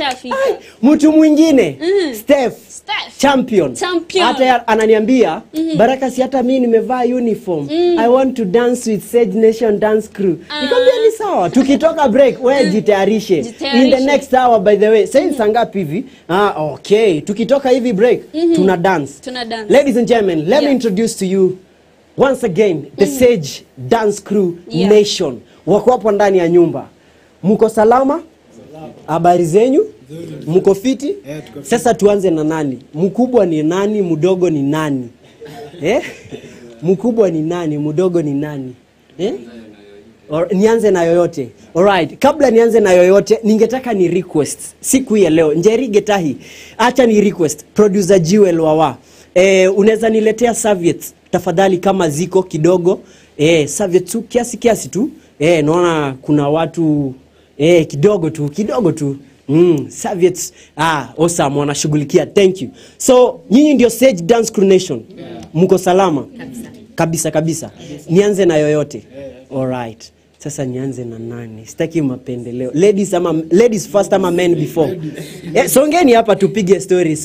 Mtu mwingine, Steph. Champion. Hata ananiambia, Baraka si hata mimi nimevaa uniform. I want to dance with Sage Nation Dance Crew. Nikamwambia ni sawa. Tukitoka break, wewe jitayarishe. In the next hour by the way. Sasa saa ngapi hivi? Okay. Tukitoka hivi break, tuna dance. Ladies and gentlemen, let me introduce to you once again the Sage Dance Crew Nation. Wako hapo ndani ya nyumba. Mko salama? Habari zenyu? Mko fiti? Sasa tuanze na nani? Mkubwa ni nani? Mdogo ni nani? Mkubwa ni nani? Mdogo ni nani? Nianze na yoyote. Alright, kabla nianze na yoyote, ningetaka ni request siku ya leo. Njeri Getahi, acha ni request. Producer Jewel Wawa. Unaweza niletea serviettes tafadhali kama ziko kidogo. Serviettes tu kiasi tu. Naona kuna watu kidogo tu. Serviettes. Awesome, wanashughulikia. Thank you. So, nyinyi ndio Sage Dance Crew Nation. Mko salama? Kabisa. Nianze na yoyote. Alright. Sasa nianze na nani? Sitaki mapendeleo. Ladies first ama men before. Songeni hapa tupige story.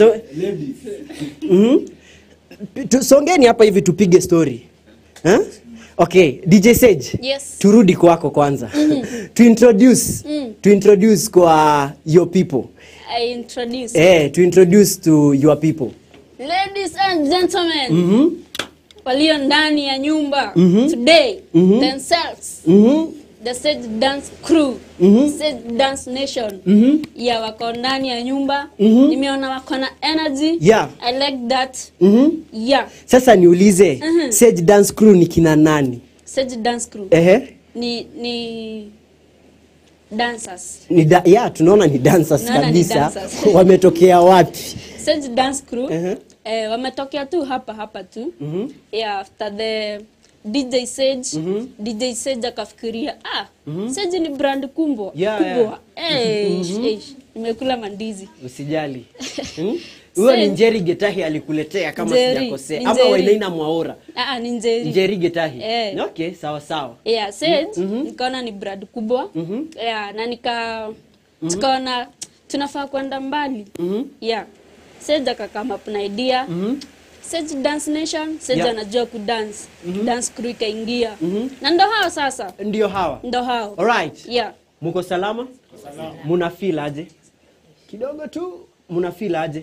Songeni hapa hivi tupige story. Okay, DJ Sage. Yes. Turudi kwako kwanza. To introduce kwa your people. To introduce to your people. Ladies and gentlemen. Walio ndani ya nyumba today themselves. The Sage Dance Crew. Sage Dance Nation. Wako ndani ya nyumba. Nimeona wako na energy. I like that. Sasa niulize, Sage Dance Crew ni kina nani? Sage Dance Crew. Ni dancers. Tunaona ni dancers kabisa. Wametokea wapi? Sage Dance Crew. Wametokea tu hapa tu. After the DJ Sage, DJ Sage akafikiria, Sage ni brand kubwa. Nimekula mandizi. Usijali. Huyo ni Njeri Getahi alikuletea kama sijakosea. Ama Wainaina Mwaura. Ni Njeri. Njeri Getahi. Okay, sawa sawa. Yeah, Sage nikaona ni brand kubwa. Yeah, na tukaona tunafaa kwenda mbali. Yeah. Sage akakama up na idea. Sage Dance Nation, Sage anajua kudance. Dance crew ikaingia. Na ndo hao sasa. Ndio hawa. Ndo hao. Alright. Yeah. Muko salama? Salama. Muna feel aje? Kidogo tu muna feel aje?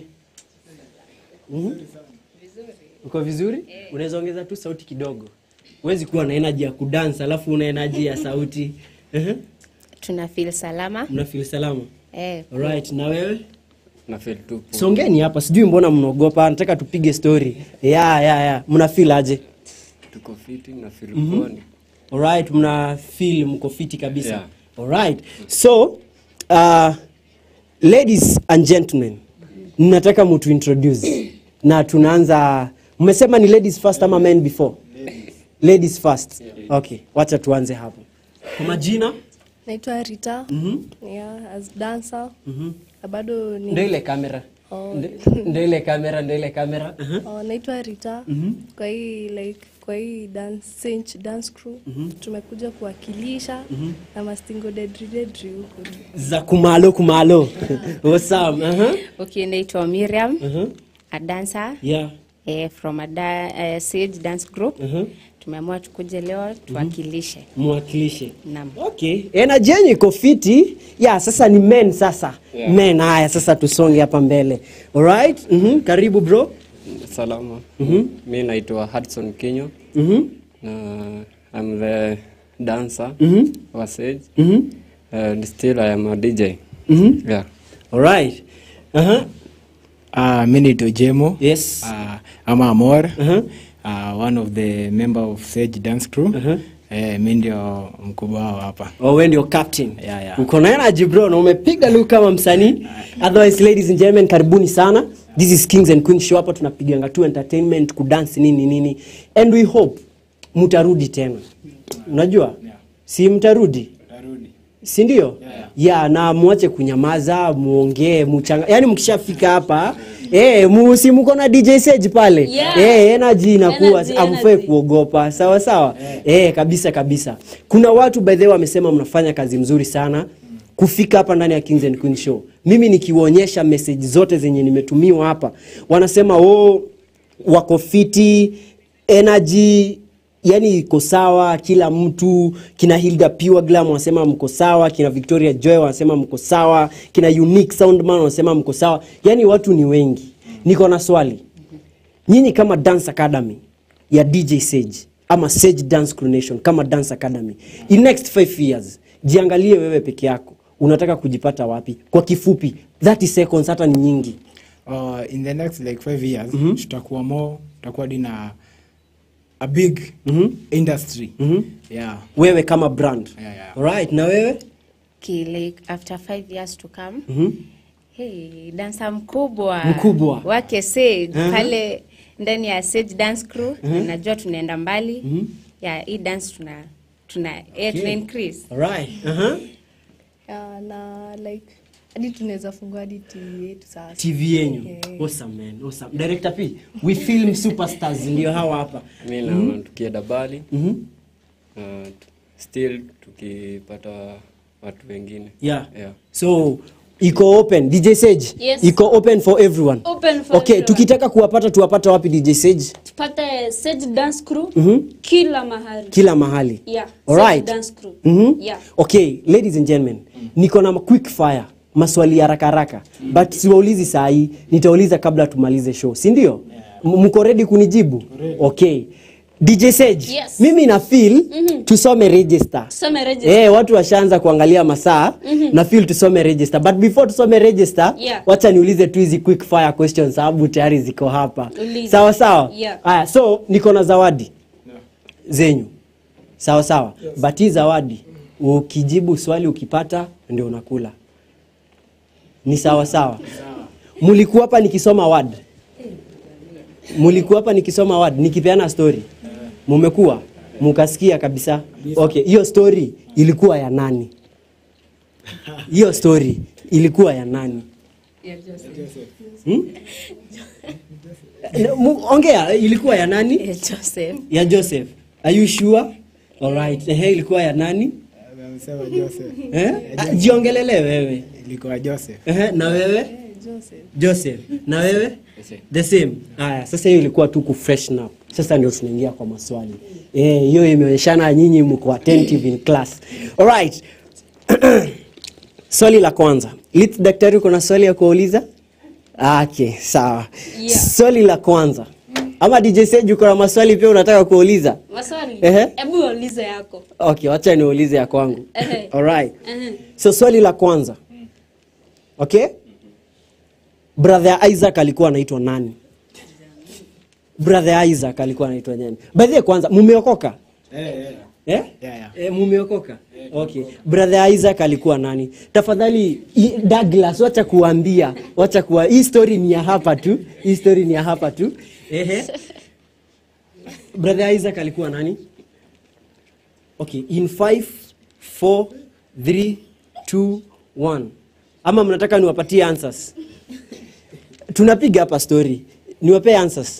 Uko vizuri? Unaweza ongeza tu sauti kidogo. Huwezi kuwa na energy ya kudance alafu una energy ya sauti. Tuna feel salama. Mna feel salama? Alright, na wewe? Na feel tu. Songeni hapa, sijui mbona mnaogopa, nataka tupige story. Mna feel aje? Tuko fiti na feel poni. Alright, mna feel mko fiti kabisa. Alright. So, ladies and gentlemen, nataka mtu introduce. Na tunaanza, mmesema ni ladies first ama men before? Ladies first. Okay, wacha tuanze hapo. Kwa majina? Naitwa Rita. As dancer. Bado ni ndio ile kamera. Ndio ile kamera. Naitwa Rita. Kwa hii dance crew tumekuja kuwakilisha na mastingo dedri huko. Za kumalo. Awesome. Okay, naitwa Miriam. A dancer. From a Sage dance group. Tumeamua tukuje leo tuwakilishe. Mwakilishe. Okay. Energy yenyu iko fiti. Sasa ni men sasa. Men haya sasa tusonge hapa mbele. Alright? Karibu bro. Salama. Mimi naitwa Hudson Kinyo. I'm the dancer wa Sage. And still I am a DJ. Yeah. Alright. Mimi naitwa Jemo. Yes. I'm Amor. One of the member of Sage dance crew. Mimi ndio mkubwa hapa. Wewe ndio captain. Uko na energy bro, na umepiga look kama msanii. Otherwise, ladies and gentlemen, karibuni sana. This is Kings and Queens show, hapa tunapiganga tu entertainment, kudance nini. And we hope mtarudi tena. Unajua? Si mtarudi? Si ndio? Na muache kunyamaza, muongee, yaani mkishafika hapa, musi mko na DJ Sage pale. Energy inakuwa amfai kuogopa. Sawa. Kabisa. Kuna watu by the way wamesema mnafanya kazi mzuri sana kufika hapa ndani ya Kings and Queens show. Mimi nikiwaonyesha message zote zenye nimetumiwa hapa, wanasema wako fiti, energy yani iko sawa, kila mtu, kina Hilda Pure Glam wanasema mko sawa, kina Victoria Joy wanasema mko sawa, kina Unique Soundman wanasema mko sawa. Yani watu ni wengi. Niko na swali. Nyinyi kama Dance Academy ya DJ Sage ama Sage Dance Crew Nation kama Dance Academy, in next 5 years, jiangalie wewe peke yako. Unataka kujipata wapi? Kwa kifupi, 30 seconds hata ni nyingi. In the next 5 years, tutakuwa dina a big industry. Wewe kama brand. Alright, na wewe? After 5 years to come. Dancer mkubwa. Wake Sage pale ndani ya Sage dance crew. Najua tunaenda mbali. Hii dance tuna increase. Alright. Na hadi tunaweza fungua hadi TV yetu sasa. TV yenu. Awesome man. Awesome. Director P, we film superstars ndio hawa hapa. Mimi na tukienda bali. Still tukipata watu wengine. So iko open DJ Sage. Iko open for everyone. Okay, tukitaka tuwapata wapi DJ Sage? Tupate Sage dance crew kila mahali. Alright. Sage dance crew. Okay, ladies and gentlemen, niko na quick fire, maswali haraka. But siwaulizi saa hii, nitauliza kabla tumalize show. Si ndio? Mko ready kunijibu? Okay. DJ Sage, mimi na feel tusome register. Watu washaanza kuangalia masaa, na feel tusome register. But before tusome register, wacha niulize tu hizi quick fire questions sababu tayari ziko hapa. Sawa? Haya, so niko na zawadi zenyu. Sawa. But hii zawadi ukijibu swali ukipata ndio unakula. Ni sawa. Mulikuwa hapa nikisoma word, nikipeana story. Mumekuwa mukasikia kabisa. Okay, hiyo story ilikuwa ya nani? Ongea, ilikuwa ya nani? Joseph. Ya Joseph. Are you sure? All right. Ilikuwa ya nani? Amesema Joseph. Jiongelele wewe. Ilikuwa Joseph. Na wewe? Joseph. Na wewe? The same. Haya, sasa hiyo ilikuwa tu ku freshen up. Sasa ndio tunaingia kwa maswali. Hiyo imeonyeshana nyinyi mko attentive in class. All right. Swali la kwanza. Daktari, kuna swali ya kuuliza? Okay, sawa. Yeah. Swali la kwanza. Ama DJ Sage uko na maswali pia unataka kuuliza? Maswali? Hebu ulize yako. Okay, wacha niulize ya kwangu. All right. So swali la kwanza. Okay? Brother Isaac alikuwa anaitwa nani? Brother Isaac alikuwa anaitwa nani? By the way, kwanza mumeokoka? Mumeokoka? Okay. Brother Isaac alikuwa nani? Tafadhali Douglas, wacha kuambia, hii story ni ya hapa tu. Brother Isaac alikuwa nani? Okay, in 5 4 3 2 1. Ama mnataka niwapatie answers? Tunapiga hapa story. Niwape answers.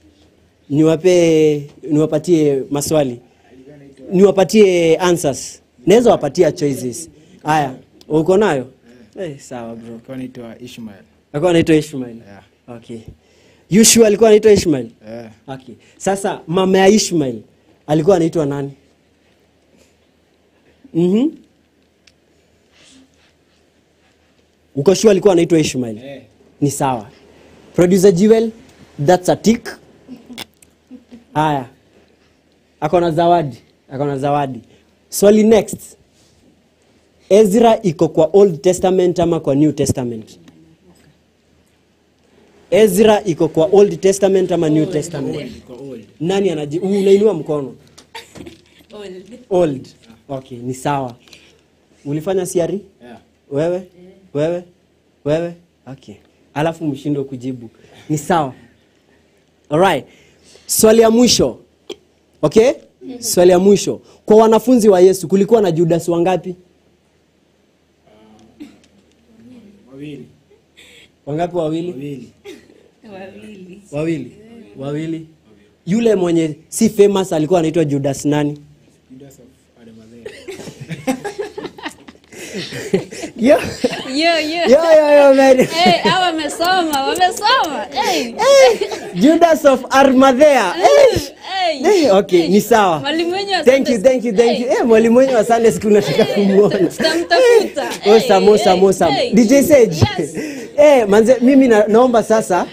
Niwapatie maswali. Niwapatie answers. Naweza wapatia choices. Haya, uko nayo? Sawa bro. Alikuwa anaitwa Ishmael. Alikuwa anaitwa Ishmael. Yeah. Okay. You sure alikuwa anaitwa Ishmael? Yeah. Okay. Sasa mama ya Ishmael alikuwa anaitwa nani? Uko sure alikuwa anaitwa Ishmael? Yeah. Ni sawa. Producer Jewel, that's a tick. Haya. Akona zawadi. Swali next. Ezra iko kwa Old Testament ama kwa New Testament? Ezra iko kwa Old Testament ama New Testament? Nani unainua mkono? Old. Okay, ni sawa. Ulifanya siari? Yeah. Wewe? Okay. Alafu mshindo kujibu. Ni sawa. Alright. Swali ya mwisho. Okay? Swali ya mwisho. Kwa wanafunzi wa Yesu kulikuwa na Judas wangapi? Wawili. Wangapi? Wawili. Yule mwenye si famous alikuwa anaitwa Judas nani? Judas of Arimathea. Yo, man. Hawa wamesoma. Judas of Arimathea. Okay, ni sawa. Thank you. Mwalimu wenyu wa Sunday school nataka kumuona. Tutamtafuta. Mosa. DJ Sage. Manze mimi naomba sasa.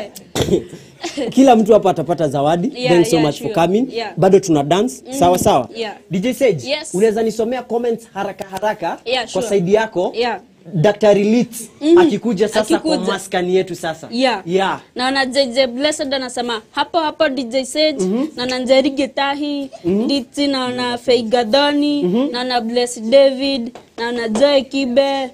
Kila mtu hapa atapata zawadi. Thanks so much for coming. Bado tuna dance. Sawa. DJ Sage, unaweza nisomea comments haraka kwa side yako? Daktari Lit akikuja sasa kwa maskani yetu sasa. Naona JJ Blessed anasema hapo DJ Sage, naona Njeri Getahi, Diti, naona Feigadoni, naona Bless David, naona Joy Kibe.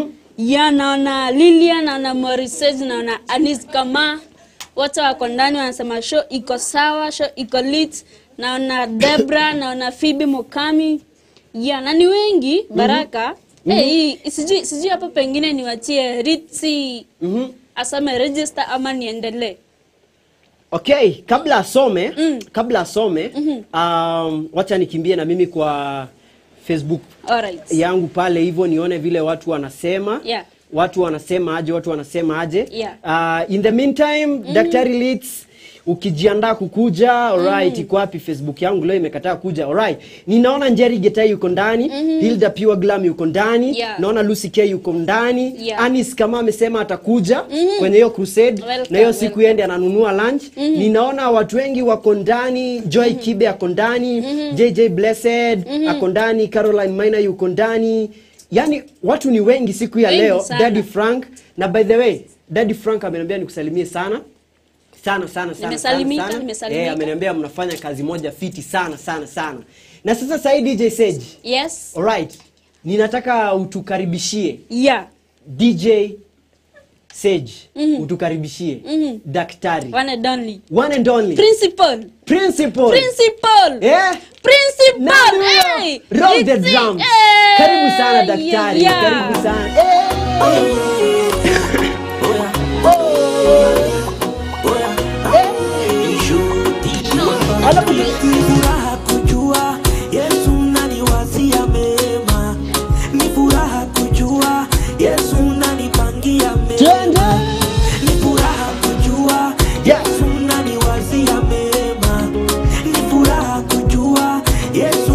Naona Lilian, naona Morris, naona Anis Kama. Wote wako ndani wanasema show iko sawa, show iko lit. Naona Debra, naona Phoebe Mokami. Na ni wengi, Baraka. Sijui hapo pengine niwachie Ritzi asome register ama niendelee. Okay, kabla asome, wacha nikimbie na mimi kwa Facebook yangu pale hivyo nione vile watu wanasema. Watu wanasema aje. In the meantime, Daktari Leeds, ukijiandaa kukuja, alright, iko wapi Facebook yangu leo imekataa kuja, alright. Ninaona Njeri Getai yuko ndani, Hilda Pure Glam yuko ndani, naona Lucy K yuko ndani, Anis kama amesema atakuja kwenye hiyo crusade, na hiyo siku yende ananunua lunch. Ninaona watu wengi wako ndani, Joy Kibe ako ndani, JJ Blessed ako ndani, Caroline Maina yuko ndani. Yani watu ni wengi siku ya leo. Daddy Frank, na by the way, Daddy Frank ameniambia nikusalimie sana. Nimesalimika. Ameniambia mnafanya kazi moja fiti sana. Na sasa sai DJ Sage. Yes. Alright. Ninataka utukaribishie. DJ Sage. Utukaribishie. Daktari. One and only. Principal. Roll the drums. Karibu sana daktari. Karibu sana. Furaha kujua Yesu unaniwazia mema, ni furaha kujua Yesu unanipangia mema, ni furaha kujua Yesu unaniwazia mema, ni furaha kujua Yesu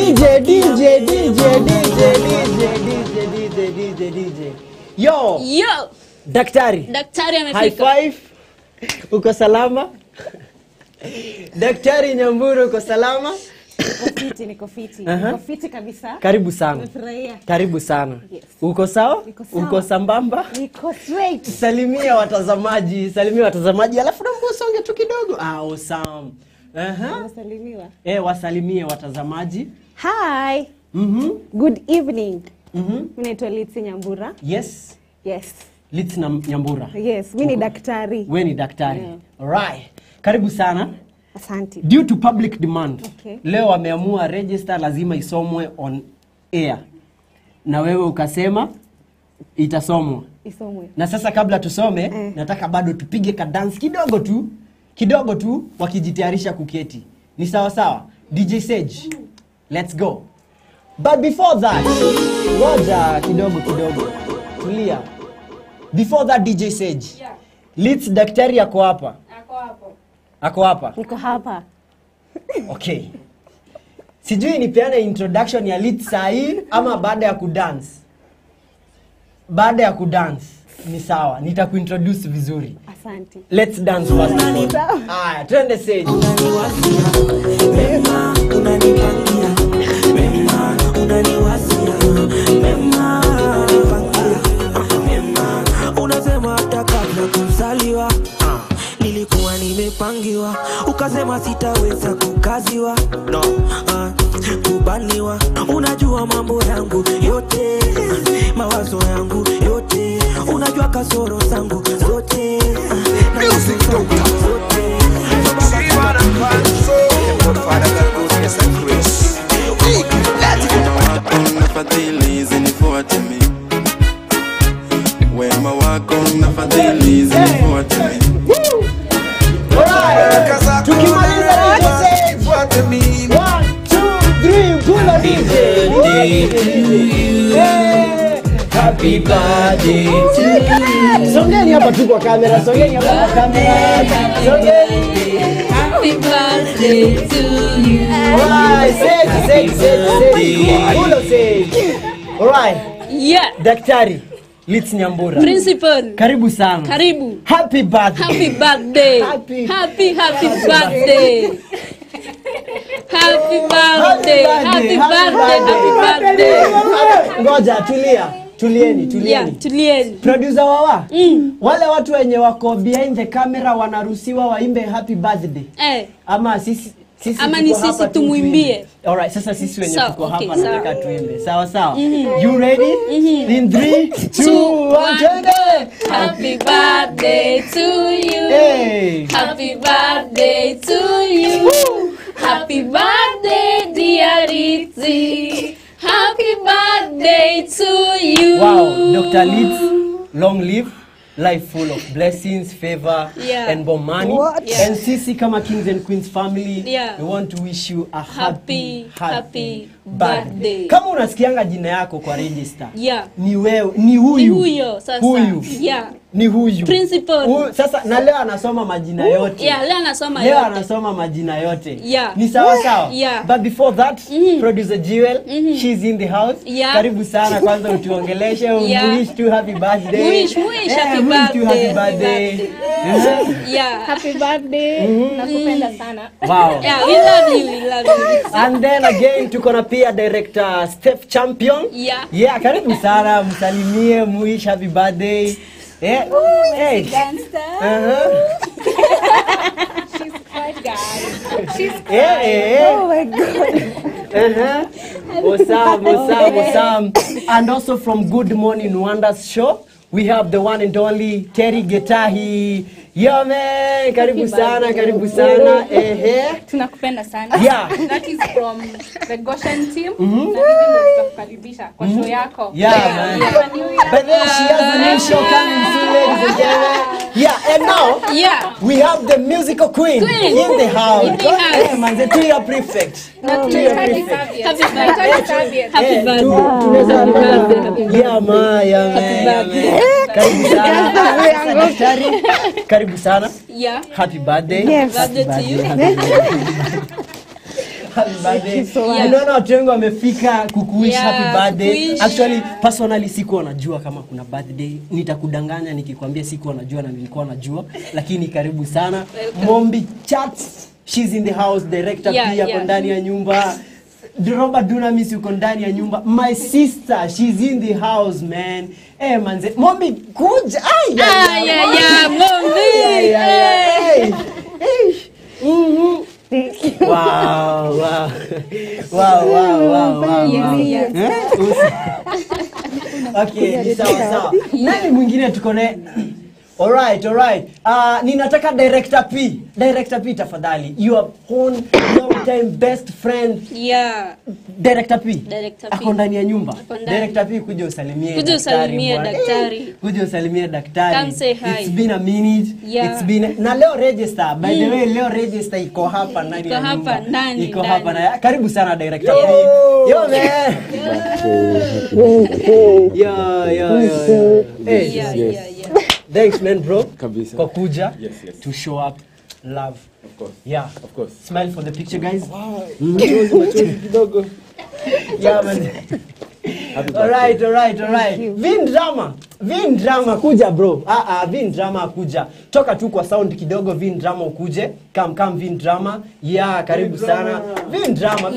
DJ. Yo. Daktari amefika. High five. Uko salama? Daktari Nyambura uko salama? Niko fiti kabisa. Karibu sana. Nimefurahia. Karibu sana. Yes. Uko sawa? Sawa. Uko sambamba? Niko straight. Salimia watazamaji, alafu naomba usonge tu kidogo. Awesome. Wasalimiwa. Wasalimie watazamaji. Hi. Good evening. Mimi naitwa Litsi Nyambura. Yes. Litsi Nyambura. Yes, mimi ni daktari. Wewe ni daktari. Alright. Karibu sana. Asante. Due to public demand. Okay. Leo wameamua register lazima isomwe on air. Na wewe ukasema itasomwa. Isomwe. Na sasa kabla tusome, nataka bado tupige ka dance kidogo tu wakijitayarisha kuketi. Ni sawa sawa? DJ Sage. Let's go. But before that, ngoja kidogo. Tulia. Before that, DJ Sage. Litz daktari yako hapa. Ako hapa. Niko hapa. Okay. Sijui nipeane introduction ya Litz sahi ama baada ya kudance. Baada ya kudance ni sawa. Nitakuintroduce vizuri. Asante. Let's dance first. Twende Sage. Mema unanipangia, mema unaniwazia, mema mema unasema hata kabla kuzaliwa nilikuwa nimepangiwa, ukasema sitaweza kukaziwa, kubaniwa. Unajua mambo yangu yote, mawazo yangu yote, unajua kasoro zangu zote, music zote. Fadhili zinifuate mimi, wema wako na fadhili zinifuate mimi. Tukimaliza nifuate mimi. 1 2 3 pull on DJ. Happy birthday to you. Songeni hapa tu kwa kamera. Happy birthday to you. Alright, say. Pull on say. Alright. Yeah. Daktari Litz Nyambura. Principal. Karibu sana. Karibu. Happy birthday. Happy birthday. Happy birthday. Happy birthday. Ngoja tulieni. Producer Wawa. Wale watu wenye wako behind the camera wanaruhusiwa waimbe happy birthday. Ama sisi ama ni sisi tumuimbie. Alright, sasa sisi wenye tuko hapa nataka tuimbe. Sawa. You ready? In 3 2 1 twende. Happy birthday to you. Hey. Happy birthday to you. Happy birthday dear Litsi. Happy birthday to you. Wow, Dr. Litz, long live. Life full of blessings, favor, and more money. And sisi kama Kings and Queens family, we want to wish you a happy birthday. Kama unasikianga jina yako kwa register, ni wewe, ni huyu. Ni huyu. Principal. Sasa na leo anasoma majina yote. Leo anasoma majina yote. Ni sawa. But before that, producer Jewel, she's in the house. Karibu sana kwanza utuongeleshe, wish to happy birthday. Wish happy birthday. Happy birthday. Nakupenda sana. Wow. We love you. And then again tuko na pia director Steph Champion. Karibu sana, msalimie, wish happy birthday. Hey. She's quite good. She's Oh my God. Awesome. And also from Good Morning Wonders show, we have the one and only Terry Getahi. Yo man, karibu sana. Tunakupenda sana. That is from the Goshen team. Na tutakukaribisha kwa show yako. Man. But then she has a new show coming soon. ladies and gentlemen. Yeah, and now we have the musical queen in the house. Hey, man, the two-year prefect. Happy birthday. Yeah, man. Karibu sana. Yeah. Happy birthday. Yes. Happy Birthday to you. Happy birthday. Unaona watu wengi wamefika kukuwish happy birthday. Actually, personally sikuwa najua kama kuna birthday. Nitakudanganya nikikwambia sikuwa najua na nilikuwa najua. Lakini karibu sana. Mombi Chats, she's in the house. Director pia kwa ndani ya nyumba. Robert Dunamis yuko ndani ya nyumba. My sister, she's in the house, man. Eh, manze. Mombi kuja. Mombi. Wow. Okay, ni sawa. Nani mwingine tuko naye? Alright. Ninataka Director P tafadhali. Your own long time best friend. Yeah. Director P. Ako ndani ya nyumba. Director P kuja usalimie daktari. Kuja usalimie daktari. Come say hi. It's been a minute. Yeah. It's been na leo register. By the way, leo register iko hapa ndani ya nyumba. Iko hapa na karibu sana Director P. Yo man. Yeah. Thanks man bro. Kabisa. Kwa kuja Yes. to show up love. Of course. Yeah. Of course. Smile for the picture guys. Wow. Machozi kidogo. Yeah man. Alright. Vin drama kuja bro. Vin drama kuja. Toka tu kwa sound kidogo Vin drama ukuje. Come Vin drama. Yeah, karibu sana. Vin drama.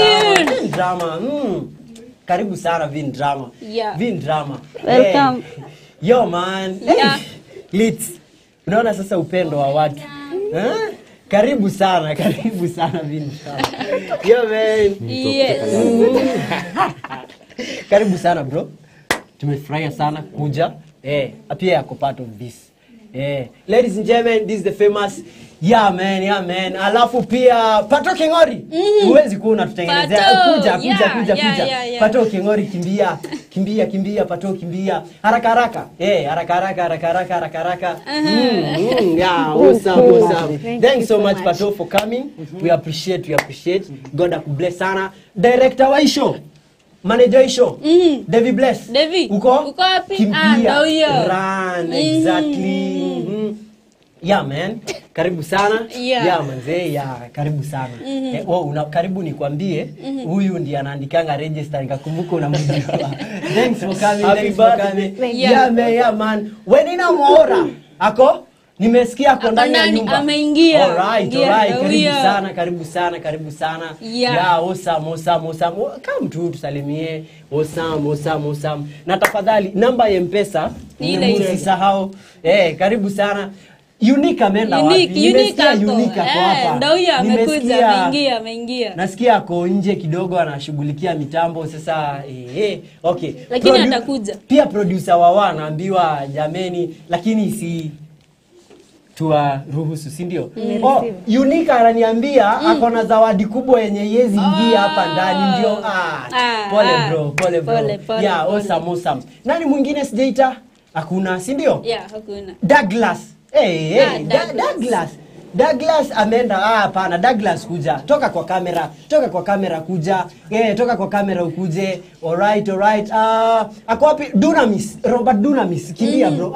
Karibu sana Vin drama. Yeah. Vin drama. Welcome. Hey. Yo man. Yeah. Lit. Unaona sasa upendo wa watu. Karibu sana Vin drama. Yo man. Yes. Karibu sana bro. Tumefurahia sana kuja. Pia yako part of this. Ladies and gentlemen, this is the famous Yeah man. Alafu pia Pato Kingori. Huwezi kuwa unatutengenezea. Kuja. Yeah. Pato Kingori kimbia Pato kimbia. Haraka. Haraka. Yeah, awesome. Thanks so much Pato for coming. We appreciate. God bless sana. Director wa show. Manager show. Devi bless. Uko wapi? Kimbia. Run exactly. Yeah man. Karibu sana. Yeah manze, karibu sana. Karibu nikwambie huyu ndiye anaandikanga register nikakumbuka unamjua. Thanks for coming. Yeah man. Wenina Moora ako nimesikia kwa ndani ya nyumba. Ameingia. Alright. Karibu sana. Yeah, awesome. Come tu tusalimie. Awesome. Na tafadhali namba ya M-Pesa msisahau. Karibu sana. Unique amenda wapi? Unique kwa hapa. Ndio huyo amekuja, ameingia. Nasikia ako nje kidogo anashughulikia mitambo sasa okay. Lakini atakuja. Pia producer wa anaambiwa jameni lakini si ruhusu, si ndio? Unique ananiambia ako na zawadi kubwa yenye yezi ingia hapa ndani ndio. Pole bro. Yeah, awesome. Nani mwingine sijaita? Hakuna, si ndio? Yeah, hakuna. Douglas. Douglas ameenda. Hapana, Douglas kuja. Toka kwa kamera kuja. Toka kwa kamera ukuje. Alright. Ako wapi? Dunamis, Robert Dunamis. Kimbia bro.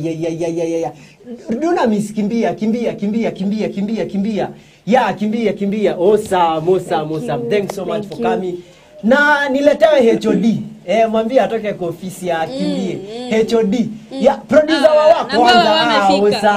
Dunamis kimbia. Yeah, kimbia. Awesome. Thanks so much for coming. Na niletewe HOD. Mwambie atoke kwa ofisi ya kimbie. HOD. Yeah, producer wako kwanza.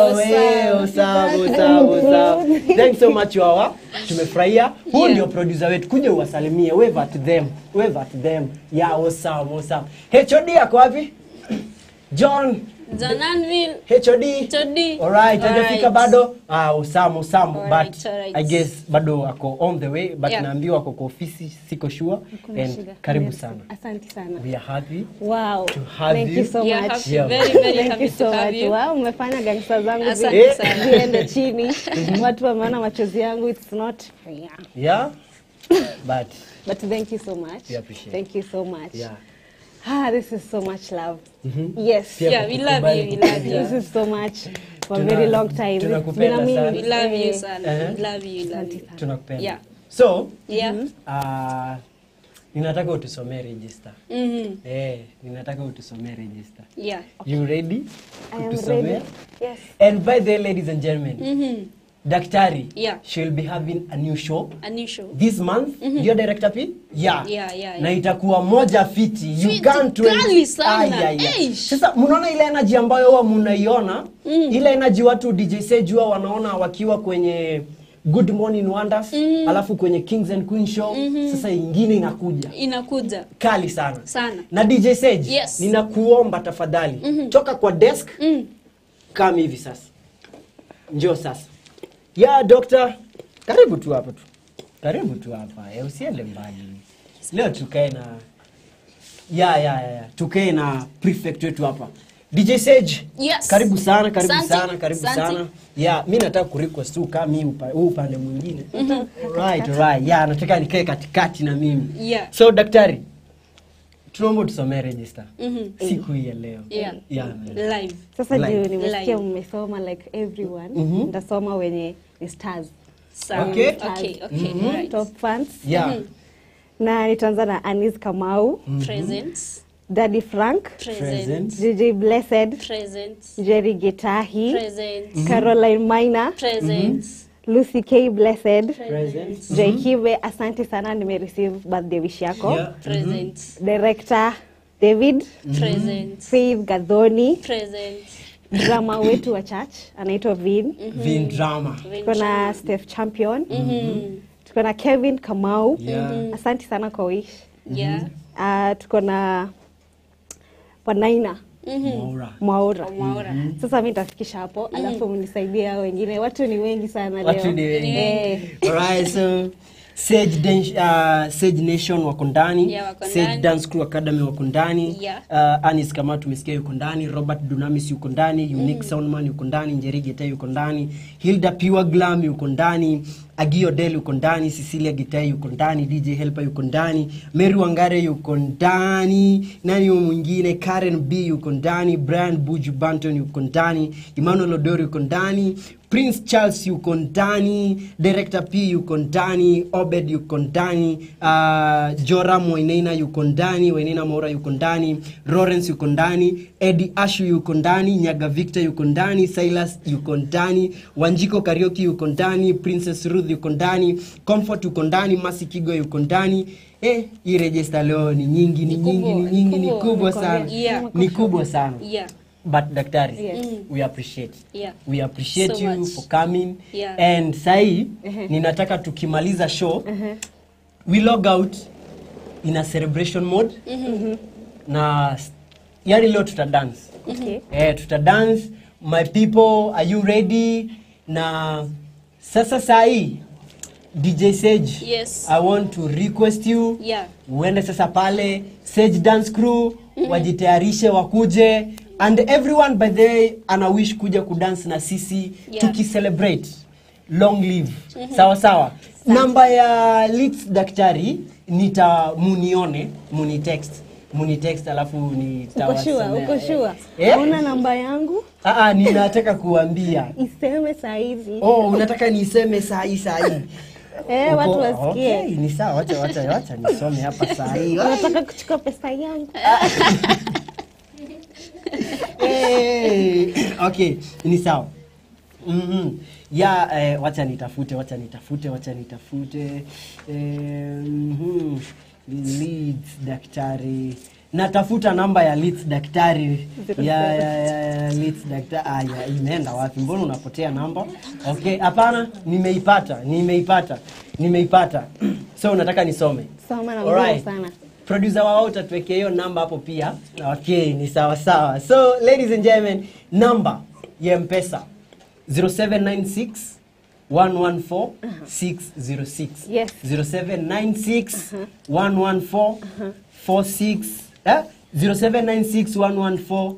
Awesome. Thanks so much wawa. Tumefurahia. Huyu ndio producer wetu. Kuja uwasalimie. Wave at them. Yeah, awesome. HOD yako wapi? John Zananville. HOD. Alright, hajafika bado. Awesome. But I guess bado ako on the way. But naambiwa ako kwa ofisi, siko sure. And karibu sana. Asante sana. We are happy. Wow. To have you. Thank you so much. Very happy to have you. Wow, umefanya gangsta zangu ziende chini. Watu wameona machozi yangu. It's not fair. Yeah. But thank you so much. We appreciate. Thank you so much. Yeah. This is so much love. Yes. Yeah, we love you. We love you. This is so much for a very long time. It's been a minute. We love you, son. We love you. We love you. Tunakupenda. Yeah. So, yeah. Ninataka utusomee register. Ninataka utusomee register. Yeah. Okay. You ready? I am ready. Yes. And by the way, ladies and gentlemen, Daktari, yeah, she'll be having a new show. A new show. This month, your director P? Yeah. Yeah. Na itakuwa moja fiti. You can't wait. Sasa mnaona ile energy ambayo huwa mnaiona, ile energy watu DJ Sage huwa wanaona wakiwa kwenye Good Morning Wonders, alafu kwenye Kings and Queen show, sasa ingine inakuja. Kali sana. Na DJ Sage, yes, ninakuomba tafadhali, toka kwa desk, kama hivi sasa. Njoo sasa. Ya doctor, karibu tu hapa tu. Karibu tu hapa. Usiende mbali. Leo tukae na tukae na prefect wetu hapa. DJ Sage. Yes. Karibu sana. Mimi nataka kurequest tu kama mimi upande mwingine. Right. Nataka nikae katikati na mimi. Yeah. So daktari, tunaomba tusomee register. Siku hii ya leo. Live. Sasa juu nimesikia mmesoma like everyone. Ndasoma wenye ni stars. Okay. Right. Top fans. Yeah. Na nitaanza na Anis Kamau. Present. Daddy Frank. Present. JJ Blessed. Present. Jerry Getahi. Present. Caroline Maina. Present. Lucy K Blessed. Present. Jaikiwe, asante sana nimereceive birthday wish yako. Present. Director David. Present. Faith Gadhoni. Present. Drama wetu wa church anaitwa Vin. Vin Drama. Tuko na Steph Champion. Tuko na Kevin Kamau. Asante sana kwa wish. Tuko na Wanaina. Mwaura. Sasa mimi nitafikisha hapo, alafu mnisaidie hao wengine. Watu ni wengi sana leo. Alright, so Sage Nation wako ndani, Sage Dance Crew Academy wako ndani, Anis Kamau tumesikia yuko ndani, Robert Dunamis yuko ndani, Unique Soundman yuko ndani, Njeri Geta yuko ndani, Hilda Pure Glam yuko ndani, Agio Del yuko ndani, Cecilia Gitai yuko ndani, DJ Helper yuko ndani, Mary Wangare yuko ndani, nani mwingine, Karen B yuko ndani, Brian Buju Banton yuko ndani, Emmanuel Odori yuko ndani, Prince Charles yuko ndani, Director P yuko ndani, Obed yuko ndani, Joram Wainaina yuko ndani, Wainaina Maura yuko ndani, Lawrence yuko ndani, Eddie Ashu yuko ndani, Nyaga Victor yuko ndani, Silas yuko ndani, Wanjiko Karaoke yuko ndani, Princess Ruth yuko ndani, Comfort yuko ndani, Masi Kigo yuko ndani. Hii register leo ni nyingi, ni kubwa sana. Ni kubwa sana. But Daktari, we appreciate. We appreciate so you much for coming. And sai, ninataka tukimaliza show, we log out in a celebration mode. Na yari leo tutadance. Tutadance. My people, are you ready? Na sasa sai, DJ Sage, I want to request you. Uende sasa pale, Sage Dance Crew, wajitayarishe wakuje. And everyone by the way, ana wish kuja kudance na sisi, tukicelebrate. Long live. Sawa. Namba ya Leeds Daktari, munione, munitext alafu nitawasomea. Uko sure? Una namba yangu? Ninataka kuambia. Iseme saa hizi. Unataka niseme saa hii. Watu wasikie. Okay, ni sawa, wacha nisome hapa saa hii. Unataka kuchukua pesa yangu? Okay, ni sawa. Wacha nitafute. Leeds Daktari. Natafuta namba ya Leeds Daktari. Leeds Daktari. Imeenda wapi? Mbona unapotea namba? Okay, hapana, nimeipata. So unataka nisome? Soma na nguvu sana. Producer wao utatuwekea hiyo namba hapo pia. Okay, ni sawa. So ladies and gentlemen, number ya M-Pesa 0796 114 606. 0796 114 46 0796 114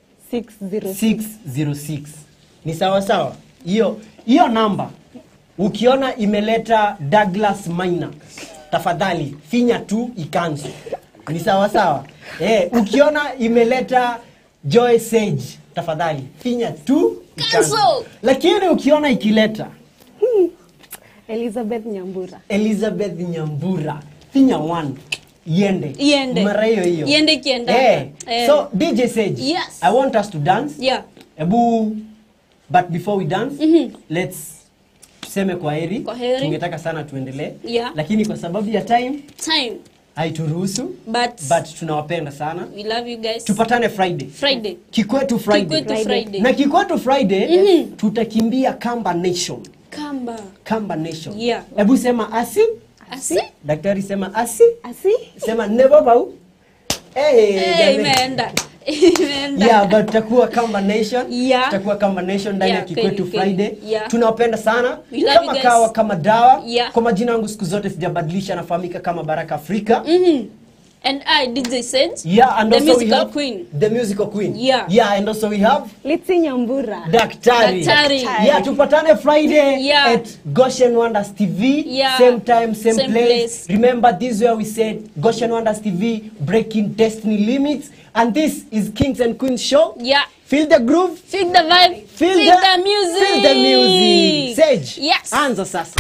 606. Ni sawa. Hiyo namba ukiona imeleta Douglas Maina, tafadhali finya tu ikanzo. Ni sawa. Ukiona imeleta Joy Sage, tafadhali finya tu cancel. Lakini ukiona ikileta Elizabeth Nyambura. Elizabeth Nyambura, finya 1 Yende. Mara hiyo. Yende kienda. So DJ Sage, yes. I want us to dance. Yeah. But before we dance, let's tuseme kwa heri. Tungetaka sana tuendelee. Yeah. Lakini kwa sababu ya time haituruhusu. But tunawapenda sana. We love you guys. Tupatane Friday. Kikwetu Friday. Na Kikwetu Friday tutakimbia Kamba Nation. Kamba Nation. Yeah. Hebu sema asi. Daktari sema asi. Sema never bow. Imeenda. Yeah, but tutakuwa Kamba Nation. Tutakuwa Kamba Nation ndani ya Kikwetu Friday. Tunawapenda sana. Kama kawa kama dawa. Kwa majina yangu siku zote sijabadilisha, nafahamika kama Baraka Afrika. And I DJ Sage. Yeah, and the also musical we have queen. The musical queen. Yeah, and also we have Litsi Nyambura. Daktari. Yeah, tupatane Friday at Goshen Wonders TV. Same time, same place. Remember, this is where we said Goshen Wonders TV, breaking destiny limits. And this is Kings and Queens show. Yeah. Feel the groove. Feel the vibe. Feel the music. Feel the music. Sage. Yes. Anza sasa.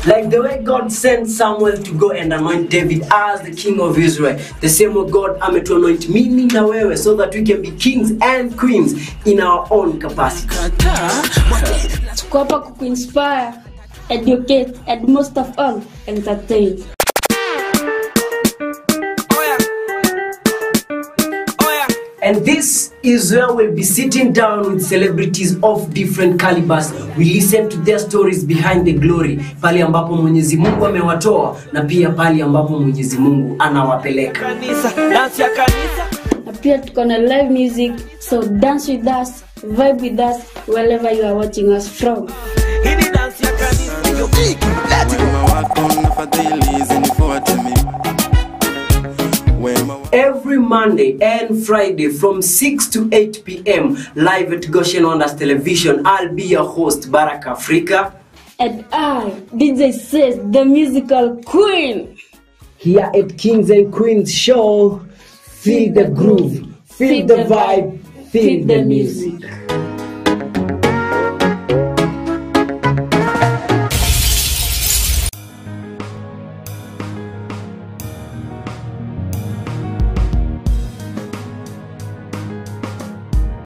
Like the way God sent Samuel to go and anoint David as the king of Israel, the same way God to anoint mimi na wewe so that we can be kings and queens in our own capacity. Tuko hapa kuinspire, educate, and most of all, entertain. And this is where we'll be sitting down with celebrities of different calibers. We listen to their stories behind the glory. Pali ambapo Mwenyezi Mungu amewatoa na pia pali ambapo Mwenyezi Mungu anawapeleka. Dance ya kanisa. Na pia tuko na live music, so dance with us, vibe with us wherever you are watching us from. Hili dance ya kanisa. Every Monday and Friday from 6 to 8 p.m. live at Goshen Television. I'll be your host, Baraka Africa. And I, DJ Says, the musical queen. Here at Kings and Queens Show, feel the groove, feel the vibe, feel the music.